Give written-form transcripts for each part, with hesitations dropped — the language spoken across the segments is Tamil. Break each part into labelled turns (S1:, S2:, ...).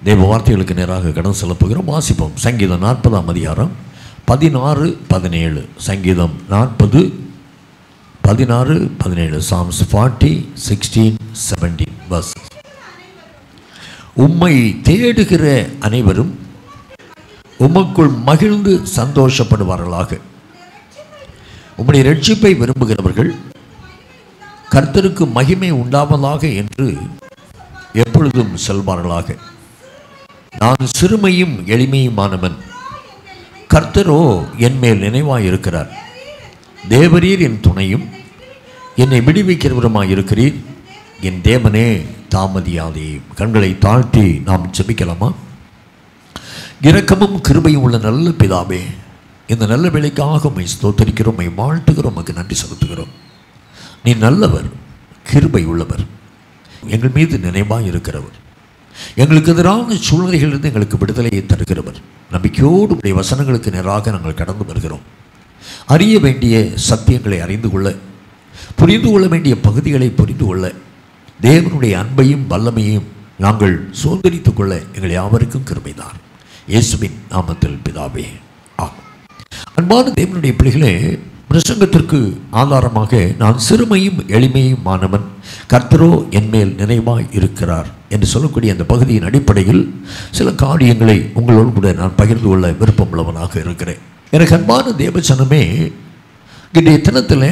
S1: தேவ வார்த்தைகளுக்கு நேராக கடன் செலுத்துகிறோம். வாசிப்போம். சங்கீதம் 40ஆம் அதிகாரம் 16-17. சங்கீதம் 40:16-17. Psalms 40:16-17 verses. உம்மை தேடுகிற அனைவரும் உமக்குள் மகிழ்ந்து சந்தோஷப்படுவார்களாக. உம்முடைய ரட்சிப்பை விரும்புகிறவர்கள் கர்த்தருக்கு மகிமை உண்டாவதாக என்று எப்பொழுதும் சொல்வார்களாக. நான் சிறுமையும் எளிமையுமானவன், கர்த்தரோ என் மேல் நினைவாயிருக்கிறார். தேவரீர் என் துணையும் என்னை விடுவிக்கிறவருமாயிருக்கிறீர். என் தேவனே தாமதியாதே. கண்களை தாழ்த்தி நாம் ஜெபிக்கலாமா? இரக்கமும் கிருபையும் உள்ள நல்ல பிதாவே, இந்த நல்ல வேளைக்காக உம்மை ஸ்தோத்திரிக்கிறோம், உம்மை வாழ்த்துகிறோம், உமக்கு நன்றி செலுத்துகிறோம். நீ நல்லவர், கிருபை உள்ளவர், எங்கள் மீது நினைவாக இருக்கிறவர், எங்களுக்கு எதிரான சூழ்நிலைகளிலிருந்து எங்களுக்கு விடுதலையை தருகிறவர். நம்பிக்கையோடு உடைய வசனங்களுக்கு நேராக நாங்கள் கடந்து வருகிறோம். அறிய வேண்டிய சத்தியங்களை அறிந்து கொள்ள, புரிந்து கொள்ள வேண்டிய பகுதிகளை புரிந்து கொள்ள, தேவனுடைய அன்பையும் வல்லமையும் நாங்கள் சுதந்திரித்துக் கொள்ள எங்கள் யாவருக்கும் கிருபைதான். இயேசுவின் நாமத்தில் பிதாவே, ஆமென். அன்பான தேவனுடைய பிள்ளைகளே, பிரசங்கத்திற்கு ஆதாரமாக நான் சிறுமையும் எளிமையுமானவன், கர்த்தரோ என்மேல் நினைவாய் இருக்கிறார் என்று சொல்லக்கூடிய அந்த பகுதியின் அடிப்படையில் சில காரியங்களை உங்களோடு கூட நான் பகிர்ந்து கொள்ள விருப்பம் உள்ளவனாக இருக்கிறேன். எனக்கு அன்பான தேவசனமே, இன்றைய தினத்தில்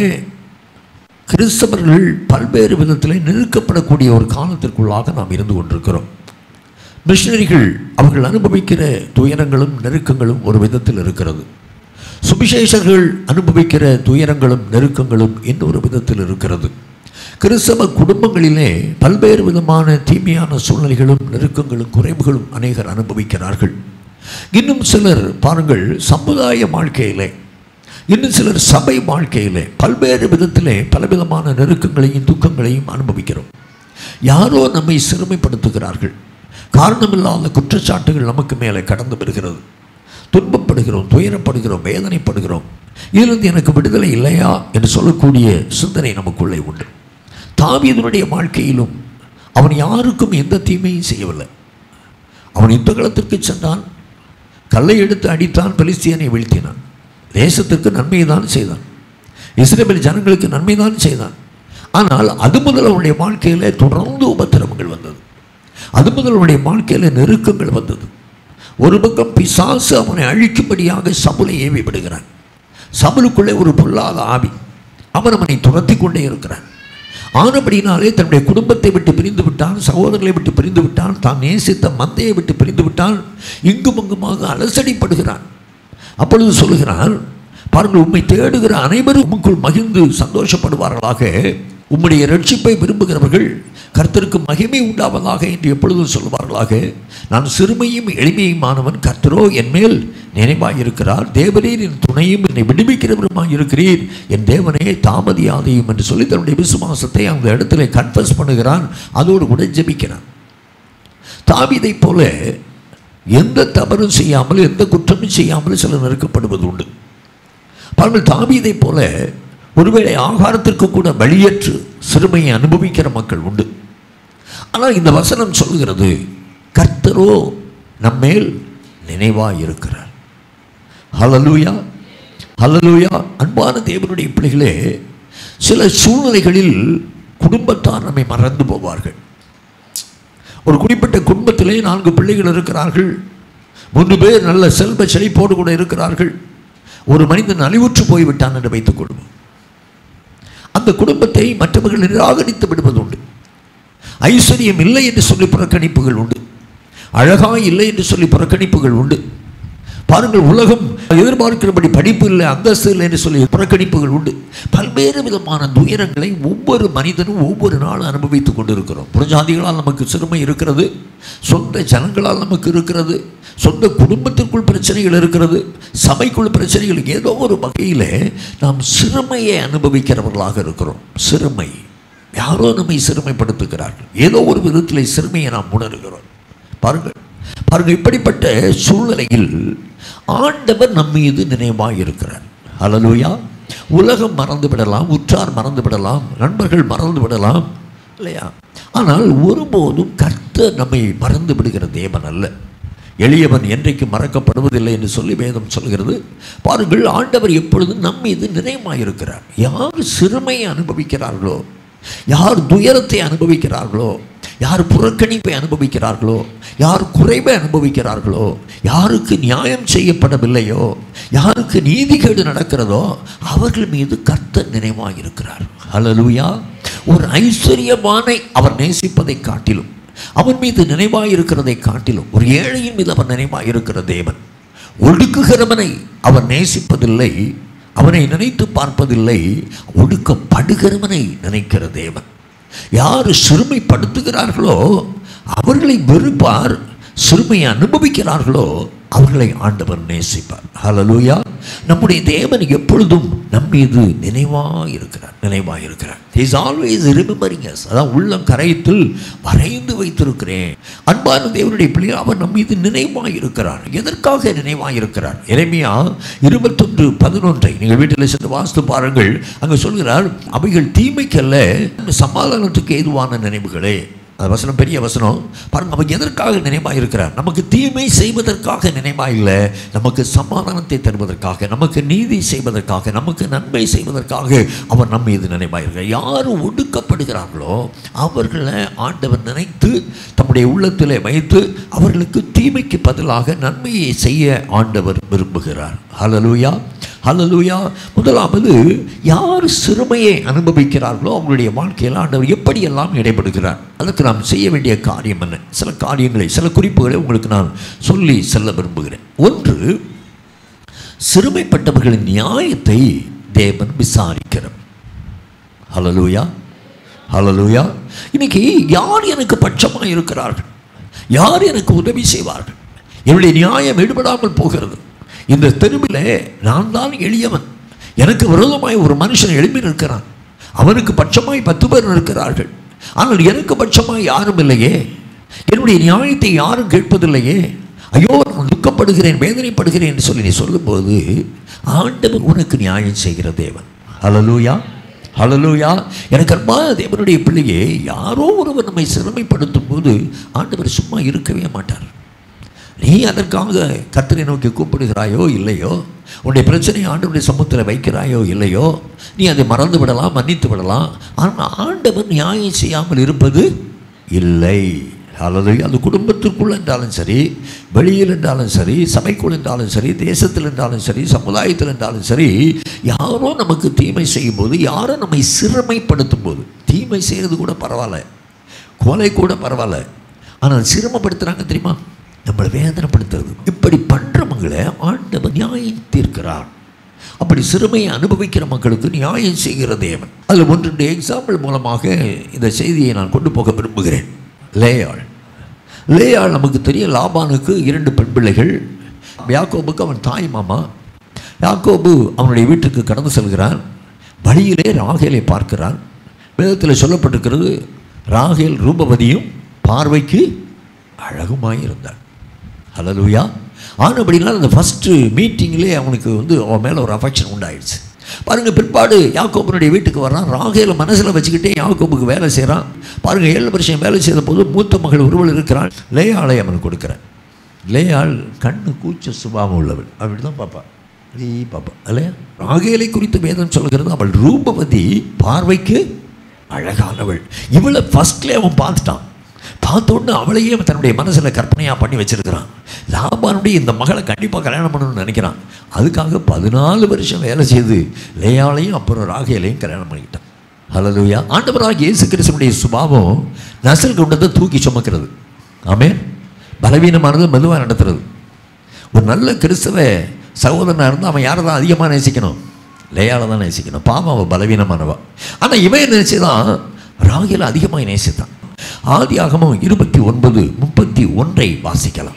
S1: கிறிஸ்தவர்கள் பல்வேறு விதத்தில் நெருக்கப்படக்கூடிய ஒரு காலத்திற்குள்ளாக நாம் இருந்து கொண்டிருக்கிறோம். மிஷனரிகள் அவர்கள் அனுபவிக்கிற துயரங்களும் நெருக்கங்களும் ஒரு விதத்தில் இருக்கிறது. சுவிசேஷர்கள் அனுபவிக்கிற துயரங்களும் நெருக்கங்களும் இன்னொரு விதத்தில் இருக்கிறது. கிறிஸ்தவ குடும்பங்களிலே பல்வேறு விதமான தீமையான சூழ்நிலைகளும் நெருக்கங்களும் குறைவுகளும் அநேகர் அனுபவிக்கிறார்கள். இன்னும் சிலர் பாருங்கள், சமுதாய வாழ்க்கையிலே, இன்னும் சிலர் சபை வாழ்க்கையிலே பல்வேறு விதத்திலே பலவிதமான நெருக்கங்களையும் துக்கங்களையும் அனுபவிக்கிறோம். யாரோ நம்மை சிறுமைப்படுத்துகிறார்கள், காரணமில்லாத குற்றச்சாட்டுகள் நமக்கு மேலே கடந்து வருகிறது. துன்பப்படுகிறோம், துயரப்படுகிறோம், வேதனைப்படுகிறோம். இதிலிருந்து எனக்கு விடுதலை இல்லையா என்று சொல்லக்கூடிய சிந்தனை நமக்குள்ளே உண்டு. தாவீதுடைய வாழ்க்கையிலும் அவன் யாருக்கும் எந்த தீமையும் செய்யவில்லை. அவன் யுத்த களத்திற்கு சென்றான், கல்லை எடுத்து அடித்தான், பெலிஸ்தியனை வீழ்த்தினான், தேசத்திற்கு நன்மையை தான் செய்தான், இஸ்ரவேல் ஜனங்களுக்கு நன்மை தான் செய்தான். ஆனால் அது முதல் அவனுடைய வாழ்க்கையில் தொடர்ந்து உபத்திரவங்கள் வந்தது. அது முதல் அவனுடைய வாழ்க்கையில் நெருக்கங்கள் வந்தது. ஒரு பக்கம் பிசாசு அவனை அழிக்கும்படியாக சவுலை ஏவி விடுகிறான். சவுலுக்குள்ளே ஒரு பொல்லாத ஆவி, அவனை துரத்தி கொண்டே இருக்கிறான். ஆனபடினாலே தன்னுடைய குடும்பத்தை விட்டு பிரிந்து விட்டான், சகோதரர்களை விட்டு பிரிந்து விட்டான், தான் நேசித்த மந்தையை விட்டு பிரிந்து விட்டான், இங்கும் அங்குமாக அலசடிப்படுகிறான். அப்பொழுது சொல்லுகிறான், பாருங்கள், உம்மை தேடுகிற அனைவரும் உமக்குள் மகிழ்ந்து சந்தோஷப்படுவார்களாக. உம்முடைய ரட்சிப்பை விரும்புகிறவர்கள் கர்த்தருக்கு மகிமை உண்டாவதாக என்று எப்பொழுதும் சொல்வார்களாக. நான் சிறுமையும் எளிமையுமானவன், கர்த்தரோ என்மேல் நினைவாயிருக்கிறார். தேவரீர் என் துணையும் என்னை விடுவிக்கிறவருமாய் இருக்கிறீர். என் தேவனே தாமதியாதையும் என்று சொல்லி தன்னுடைய விசுவாசத்தை அந்த இடத்துல கன்ஃபஸ் பண்ணுகிறான். அதோடு கூட ஜெபிக்கிறான். தாவீதை போல எந்த தவறும் செய்யாமல், எந்த குற்றமும் செய்யாமல் சிலர் நெருக்கப்படுவது உண்டு. பாருங்கள், தாவீதை போல ஒருவேளை ஆகாரத்திற்கு கூட வழியற்று சிறுமையை அனுபவிக்கிற மக்கள் உண்டு. ஆனால் இந்த வசனம் சொல்கிறது, கர்த்தரோ நம்மேல் நினைவாய் இருக்கிறார். ஹல்லேலூயா, ஹல்லேலூயா. அன்பான தேவனுடைய பிள்ளைகளே, சில சூழ்நிலைகளில் குடும்பத்தார் நம்மை மறந்து போவார்கள். ஒரு குறிப்பிட்ட குடும்பத்திலே 4 பிள்ளைகள் இருக்கிறார்கள். 3 பேர் நல்ல செல்வ செழிப்போடு கூட இருக்கிறார்கள். ஒரு மனிதன் அழிவுற்று போய்விட்டான் என்று வைத்துக் கொள்வோம். அந்த குடும்பத்தை மற்றவர்கள் நிராகரித்து விடுவது உண்டு. ஐஸ்வர்யம் இல்லை என்று சொல்லி புறக்கணிப்புகள் உண்டு. அழகாய் இல்லை என்று சொல்லி புறக்கணிப்புகள் உண்டு. பாருங்கள், உலகம் எதிர்பார்க்கிறபடி படிப்பு இல்லை, அந்தஸ்து இல்லை என்று சொல்லி புறக்கணிப்புகள் உண்டு. பல்வேறு விதமான துயரங்களை ஒவ்வொரு மனிதனும் ஒவ்வொரு நாளும் அனுபவித்துக் கொண்டிருக்கிறோம். புறஜாதிகளால் நமக்கு சிறுமை இருக்கிறது, சொந்த ஜனங்களால் நமக்கு இருக்கிறது, சொந்த குடும்பத்திற்குள் பிரச்சனைகள் இருக்கிறது, சபைக்குள் பிரச்சனைகள். ஏதோ ஒரு வகையில் நாம் சிறுமையை அனுபவிக்கிறவர்களாக இருக்கிறோம். சிறுமை, யாரோ நம்மை சிறுமைப்படுத்துகிறார்கள். ஏதோ ஒரு விதத்தில் சிறுமையை நாம் உணர்கிறோம். பாருங்கள், பாருங்கள், இப்படிப்பட்ட சூழ்நிலையில் ஆண்டவர் நம் மீது நினைவாக இருக்கிறார். ஹல்லேலூயா. உலகம் மறந்து விடலாம், உற்றார் மறந்து விடலாம், நண்பர்கள் மறந்து விடலாம் இல்லையா? ஆனால் ஒருபோதும் கர்த்தர் நம்மை மறந்து விடுகிற தேவன் அல்ல. எளியவன் என்றைக்கு மறக்கப்படுவதில்லை என்று சொல்லி வேதம் சொல்கிறது. பாருங்கள், ஆண்டவர் எப்பொழுதும் நம் மீது நினைவாயிருக்கிறார். யார் சிறுமையை அனுபவிக்கிறார்களோ, யார் துயரத்தை அனுபவிக்கிறார்களோ, யார் புறக்கணிப்பை அனுபவிக்கிறார்களோ, யார் குறைவை அனுபவிக்கிறார்களோ, யாருக்கு நியாயம் செய்யப்படவில்லையோ, யாருக்கு நீதிகேடு நடக்கிறதோ அவர்கள் மீது கர்த்தர் நினைவாயிருக்கிறார். ஹல்லேலூயா. ஒரு ஐஸ்வர்யவானை அவர் நேசிப்பதை காட்டிலும், அவன் மீது நினைவாயிருக்கிறதை காட்டிலும், ஒரு ஏழையின் மீது அவர் நினைவாயிருக்கிற தேவன். ஒடுக்குகிறவனை அவர் நேசிப்பதில்லை, அவனை நினைத்து பார்ப்பதில்லை. ஒடுக்கப்படுகிறவனை நினைக்கிற தேவன். யார் சிறுமைப்படுத்துகிறார்களோ அவர்களை வெறுப்பார், சிறுமையை அனுபவிக்கிறார்களோ அவர்களை ஆண்டவர் நேசிப்பார். ஹல்லேலூயா. நம்முடைய தேவன் எப்பொழுதும் நம் மீது நினைவாயிருக்கிறார். He is always remembering us. அதான் உள்ளம் கரையத்தில் வரைந்து வைத்திருக்கிறேன். அன்பான தேவனுடைய பிள்ளைகள், அவர் நம் மீது நினைவாயிருக்கிறார். எதற்காக நினைவாயிருக்கிறார்? எரேமியா 21:11 நீங்கள் வீட்டில் சென்று வாசித்து பாருங்கள். அங்கே சொல்கிறார், அவைகள் தீமைக்கல்ல சமாதானத்துக்கு ஏதுவான நினைவுகளே. அந்த வசனம் பெரிய வசனம் பாருங்க. அவன் எதற்காக நினைவாக இருக்கிறார்? நமக்கு தீமை செய்வதற்காக நினைவாக இல்லை, நமக்கு சமாதானத்தை தருவதற்காக, நமக்கு நீதி செய்வதற்காக, நமக்கு நன்மை செய்வதற்காக அவர் நம்ம மீது நினைவாக இருக்கிறார். யார் ஒடுக்கப்படுகிறார்களோ அவர்களை ஆண்டவர் நினைத்து தம்முடைய உள்ளத்திலே வைத்து அவர்களுக்கு தீமைக்கு பதிலாக நன்மையை செய்ய ஆண்டவர் விரும்புகிறார். ஹல்லேலூயா, ஹல்லேலூயா. முதலாவது, யார் சிறுமையை அனுபவிக்கிறார்களோ அவங்களுடைய வாழ்க்கையில் ஆண்டவர் எப்படியெல்லாம் இடைபடுகிறார், அதற்கு நாம் செய்ய வேண்டிய காரியம் என்ன? சில காரியங்களை, சில குறிப்புகளை உங்களுக்கு நான் சொல்லி செல்ல விரும்புகிறேன். ஒன்று, சிறுமைப்பட்டவர்களின் நியாயத்தை தேவன் விசாரிக்கிறார். ஹல்லேலூயா, ஹல்லேலூயா. இன்னைக்கு யார் எனக்கு பட்சமாக இருக்கிறார்கள், யார் எனக்கு உதவி செய்வார்கள், என்னுடைய நியாயம் ஈடுபடாமல் போகிறது. இந்த தெருவில் நான் தான் எளியவன், எனக்கு விரோதமாய் ஒரு மனுஷன் எழுப்பி நிற்கிறான், அவனுக்கு பட்சமாய் 10 பேர் இருக்கிறார்கள், ஆனால் எனக்கு பட்சமாய் யாரும் இல்லையே, என்னுடைய நியாயத்தை யாரும் கேட்பதில்லையே, ஐயோ நான் துக்கப்படுகிறேன், வேதனைப்படுகிறேன் என்று சொல்லி நீ சொல்லும்போது ஆண்டவர் உனக்கு நியாயம் செய்கிற தேவன். ஹல்லேலூயா, ஹல்லேலூயா. எனக்கு அன்பான தேவனுடைய பிள்ளையே, யாரோ ஒருவர் நம்மை சிறுமைப்படுத்தும் போது ஆண்டவர் சும்மா இருக்கவே மாட்டார். நீ அதற்காக கர்த்தரை நோக்கி கூப்பிடுகிறாயோ இல்லையோ, உன்னுடைய பிரச்சனையை ஆண்டவருடைய சமூகத்தில் வைக்கிறாயோ இல்லையோ, நீ அதை மறந்து விடலாம், மன்னித்து விடலாம். ஆனால் ஆண்டவர் நியாயம் செய்யாமல் இருப்பது இல்லை. ஹல்லேலூயா. அது குடும்பத்திற்குள் என்றாலும் சரி, வெளியில் என்றாலும் சரி, சபைக்குள் என்றாலும் சரி, தேசத்தில் என்றாலும் சரி, சமுதாயத்தில் என்றாலும் சரி, யாரோ நமக்கு தீமை செய்யும் போது, யாரோ நம்மை சிறுமைப்படுத்தும் போது, தீமை செய்கிறது கூட பரவாயில்ல, கொலை கூட பரவாயில்ல, ஆனால் சிரமப்படுத்துகிறாங்க தெரியுமா, நம்மளை வேதனைப்படுத்துறது. இப்படி பண்ணுறவங்களை ஆண்டவர் நியாயம் தீர்க்கிறார். அப்படி சிறுமையை அனுபவிக்கிற மக்களுக்கு நியாயம் செய்கிற தேவன். அதில் 1-2 எக்ஸாம்பிள் மூலமாக இந்த செய்தியை நான் கொண்டு போக விரும்புகிறேன். லேயாள் நமக்கு தெரியும். லாபானுக்கு 2 பெண் பிள்ளைகள். யாக்கோபுக்கு அவன் தாய் மாமா. யாக்கோபு அவனுடைய வீட்டுக்கு கடந்து செல்கிறான். வழியிலே ராகேலை பார்க்கிறான். வேதத்தில் சொல்லப்பட்டிருக்கிறது, ராகேல் ரூபவதியும் பார்வைக்கு அழகுமாய் இருந்தாள். ஹல்லேலூயா. ஆனபடினால் அந்த ஃபஸ்ட்டு மீட்டிங்லே அவனுக்கு அவன் மேலே ஒரு அஃபெக்ஷன் உண்டாயிடுச்சு. பாருங்கள், பிற்பாடு யாக்கோபனுடைய வீட்டுக்கு வரான். ராகேலை மனசில் வச்சுக்கிட்டே யாக்கோபுக்கு வேலை செய்கிறான். பாருங்கள், 7 வருஷம் வேலை செய்த போது மூத்த மகள் ஒருவள் இருக்கிறான். லேயாளை அவன் கொடுக்குறான். லேயாள் கண்ணு கூச்ச சுபாவம் உள்ளவள், அப்படி தான் பாப்பா, பாப்பா இல்லையா. ராகேலை குறித்து வேதம் சொல்கிறது, அவள் ரூபவதி, பார்வைக்கு அழகானவள். இவளை ஃபஸ்ட்லேயே அவன் பார்த்துட்டான். பார்த்த உடனே அவளையே தன்னுடைய மனசில் கற்பனையாக பண்ணி வச்சிருக்கிறான். லாபானுடைய இந்த மகளை கண்டிப்பாக கல்யாணம் பண்ணணும்னு நினைக்கிறான். அதுக்காக 14 வருஷம் வேலை செய்து லேயாளையும் அப்புறம் ராகேலையும் கல்யாணம் பண்ணிக்கிட்டான். ஹல்லேலூயா. ஆண்டவராகிய இயேசு கிறிஸ்துவினுடைய சுபாவம் நசல் கொண்டதை தூக்கி சுமக்கிறது. ஆமென். பலவீனமானது மெதுவாக நடத்துறது. ஒரு நல்ல கிறிஸ்தவ சகோதரனாக இருந்தால் அவன் யாரை தான் அதிகமாக நேசிக்கணும்? லேயாளை தான் நேசிக்கணும். பாவம் அவன் பலவீனமானவா. ஆனால் இவன் நினைச்சுதான் ராகேலை அதிகமாக நேசித்தான். ஆதியாகமம் 29:31 வாசிக்கலாம்.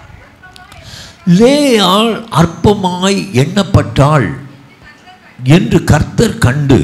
S1: லேயாள் அற்பமாய் எண்ணப்பட்டாள் என்று கர்த்தர் கண்டு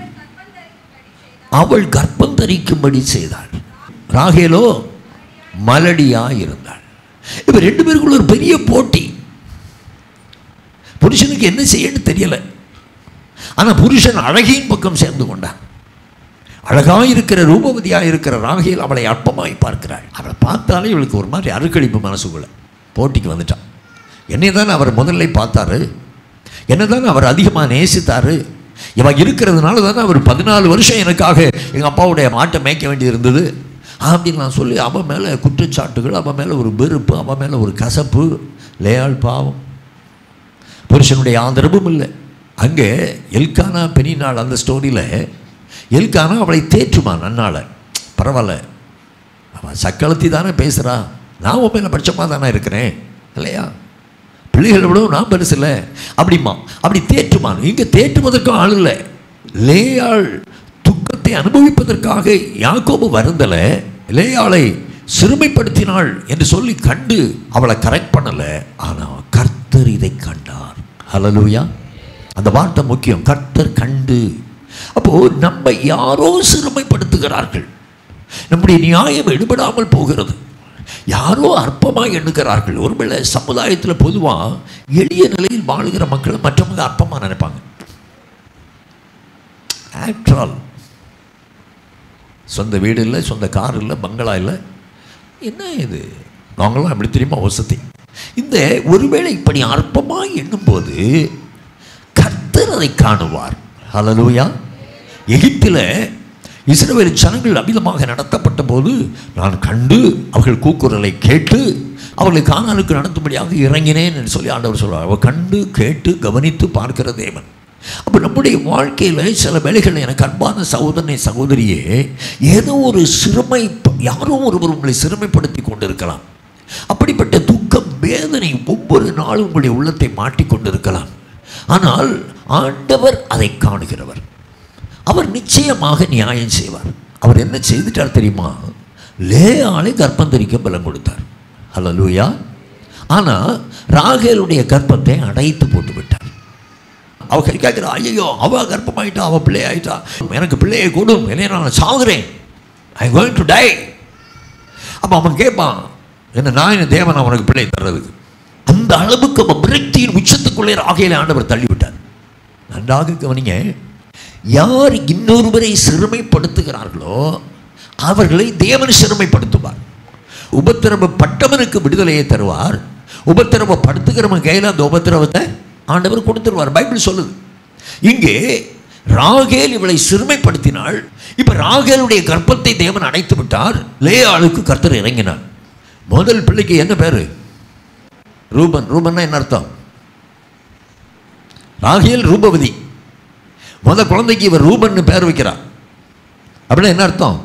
S1: அவள் கர்ப்பம் தரிக்கும்படி செய்தாள். ராகேலோ மலடியாய் இருந்தாள். இப்ப 2 பேருக்குள்ள ஒரு பெரிய போட்டி. புருஷனுக்கு என்ன செய்யன்னு தெரியல. ஆனா புருஷன் அழகின் பக்கம் சேர்ந்து கொண்டான். அழகாக இருக்கிற ரூபவதியாக இருக்கிற ராகேல் அவளை அற்பமாய் பார்க்கிறாள். அவளை பார்த்தாலே இவளுக்கு ஒரு மாதிரி அருக்களிப்பு மனசுக்குள்ள போட்டிக்கு வந்துட்டான். என்னை தானே அவர் முதல்ல பார்த்தாரு, என்ன தானே அவர் அதிகமாக நேசித்தார், இவன் இருக்கிறதுனால தானே அவர் 14 வருஷம் எனக்காக எங்கள் அப்பாவுடைய மாட்டை மேய்க்க வேண்டி இருந்தது அப்படின்னு நான் சொல்லி அவன் மேலே குற்றச்சாட்டுகள், அவன் மேலே ஒரு வெறுப்பு, அவன் மேலே ஒரு கசப்பு. லேயாள் பாவம், புருஷனுடைய ஆதரவும் இல்லை. அங்கே எல்கானா பெனினாள் அந்த ஸ்டோரியில் எல்கானா அவளை தேற்றுமா நன்னால, பரவாயில்ல அவன் சக்களத்தி தானே பேசுகிறா, நான் உன் மேலே பட்சமாக தானே இருக்கிறேன் இல்லையா, பிள்ளைகளை விடவும் நான் பெருசு இல்லை அப்படிமா, அப்படி தேற்றுமான். இங்கே தேற்றுவதற்கும் ஆள் இல்லை. லேயாள் துக்கத்தை அனுபவிப்பதற்காக யாக்கோபு வருந்தலை, லேயாளை சிறுமைப்படுத்தினாள் என்று சொல்லி கண்டு அவளை கரெக்ட் பண்ணலை. ஆனால் கர்த்தர் இதை கண்டார். ஹல்லேலூயா, அந்த வார்த்தை முக்கியம், கர்த்தர் கண்டு. அப்போது நம்ம யாரோ சிறுமைப்படுத்துகிறார்கள், நம்முடைய நியாயம் எடுபடாமல் போகிறது, யாரோ அற்பமாக எண்ணுகிறார்கள். ஒருவேளை சமுதாயத்தில் பொதுவாக எளிய நிலையில் வாழுகிற மக்களை மற்றவங்க அற்பமாக நினைப்பாங்க. ஆஃப்டர் ஆல் சொந்த வீடு இல்லை, சொந்த கார் இல்லை, பங்களா இல்லை, என்ன இது நாங்களாம் அப்படி தெரியுமா வசதி. இந்த ஒருவேளை இப்படி அற்பமாக எண்ணும்போது கர்த்தர் அதை காணுவார். ஹல்லேலூயா. எகிப்தில் இஸ்ரவேல் ஜனங்கள் அமிதமாக நடத்தப்பட்ட போது நான் கண்டு அவர்கள் கூக்குரலை கேட்டு அவர்களை கானானுக்கு நடத்தும்படியாக இறங்கினேன் என்று சொல்லி ஆண்டவர் சொல்வார். அவர் கண்டு கேட்டு கவனித்து பார்க்கிற தேவன். அப்போ நம்முடைய வாழ்க்கையில் சில வேளைகள் எனக்கு அன்பான சகோதரனை சகோதரியே, ஏதோ ஒரு சிறுமை, யாரோ ஒருவர் உங்களை சிறுமைப்படுத்தி கொண்டிருக்கலாம். அப்படிப்பட்ட துக்கம் வேதனை ஒவ்வொரு நாளும் உங்களுடைய உள்ளத்தை மாட்டிக்கொண்டிருக்கலாம். ஆனால் ஆண்டவர் அதை காணுகிறவர், அவர் நிச்சயமாக நியாயம் செய்வார். அவர் என்ன செய்துட்டார் தெரியுமா, லேயாளை கர்ப்பம் தரிக்க பலம் கொடுத்தார். ஹல்லேலூயா. ஆனால் ராகேலுடைய கர்ப்பத்தை அடைத்து போட்டு விட்டார். அவ கை கேட்கிறா, ஐயோ அவ கர்ப்பமாயிட்டா, அவள் பிள்ளை ஆயிட்டா, எனக்கு பிள்ளையை கொடும், இல்லையா நான் சாகுறேன், ஐ கோயிங் டு டை. அப்போ அவன் கேட்பான், என்ன நான் என்ன தேவன் அவனுக்கு பிள்ளை தர்றதுக்கு? அந்த அளவுக்கு அவன் விரக்தியின் உச்சத்துக்குள்ளே ராகேலை ஆண்டவர் தள்ளிவிட்டார். நன்றாக கவனிங்க, யார் இன்னொருவரை சிறுமைப்படுத்துகிறார்களோ அவர்களை தேவன் சிறுமைப்படுத்துவார். உபத்திரவப்பட்டவனுக்கு விடுதலையை தருவார், உபத்திரவப்படுத்துகிறவன் கையில் அந்த உபத்திரவத்தை ஆண்டவர் கொடுத்துருவார். பைபிள் சொல்லுது. இங்கே ராகேல் இவளை சிறுமைப்படுத்தினாள். இப்ப ராகேலுடைய கர்ப்பத்தை தேவன் அடைத்து விட்டார். லேயாளுக்கு கர்த்தர் இறங்கினார். முதல் பிள்ளைக்கு என்ன பேரு? ரூபன். ரூபன்னா என்ன அர்த்தம்? ராகேல் ரூபவதி. முதல் குழந்தைக்கு இவர் ரூபன் பேர் வைக்கிறார். அப்படின்னா என்ன அர்த்தம்?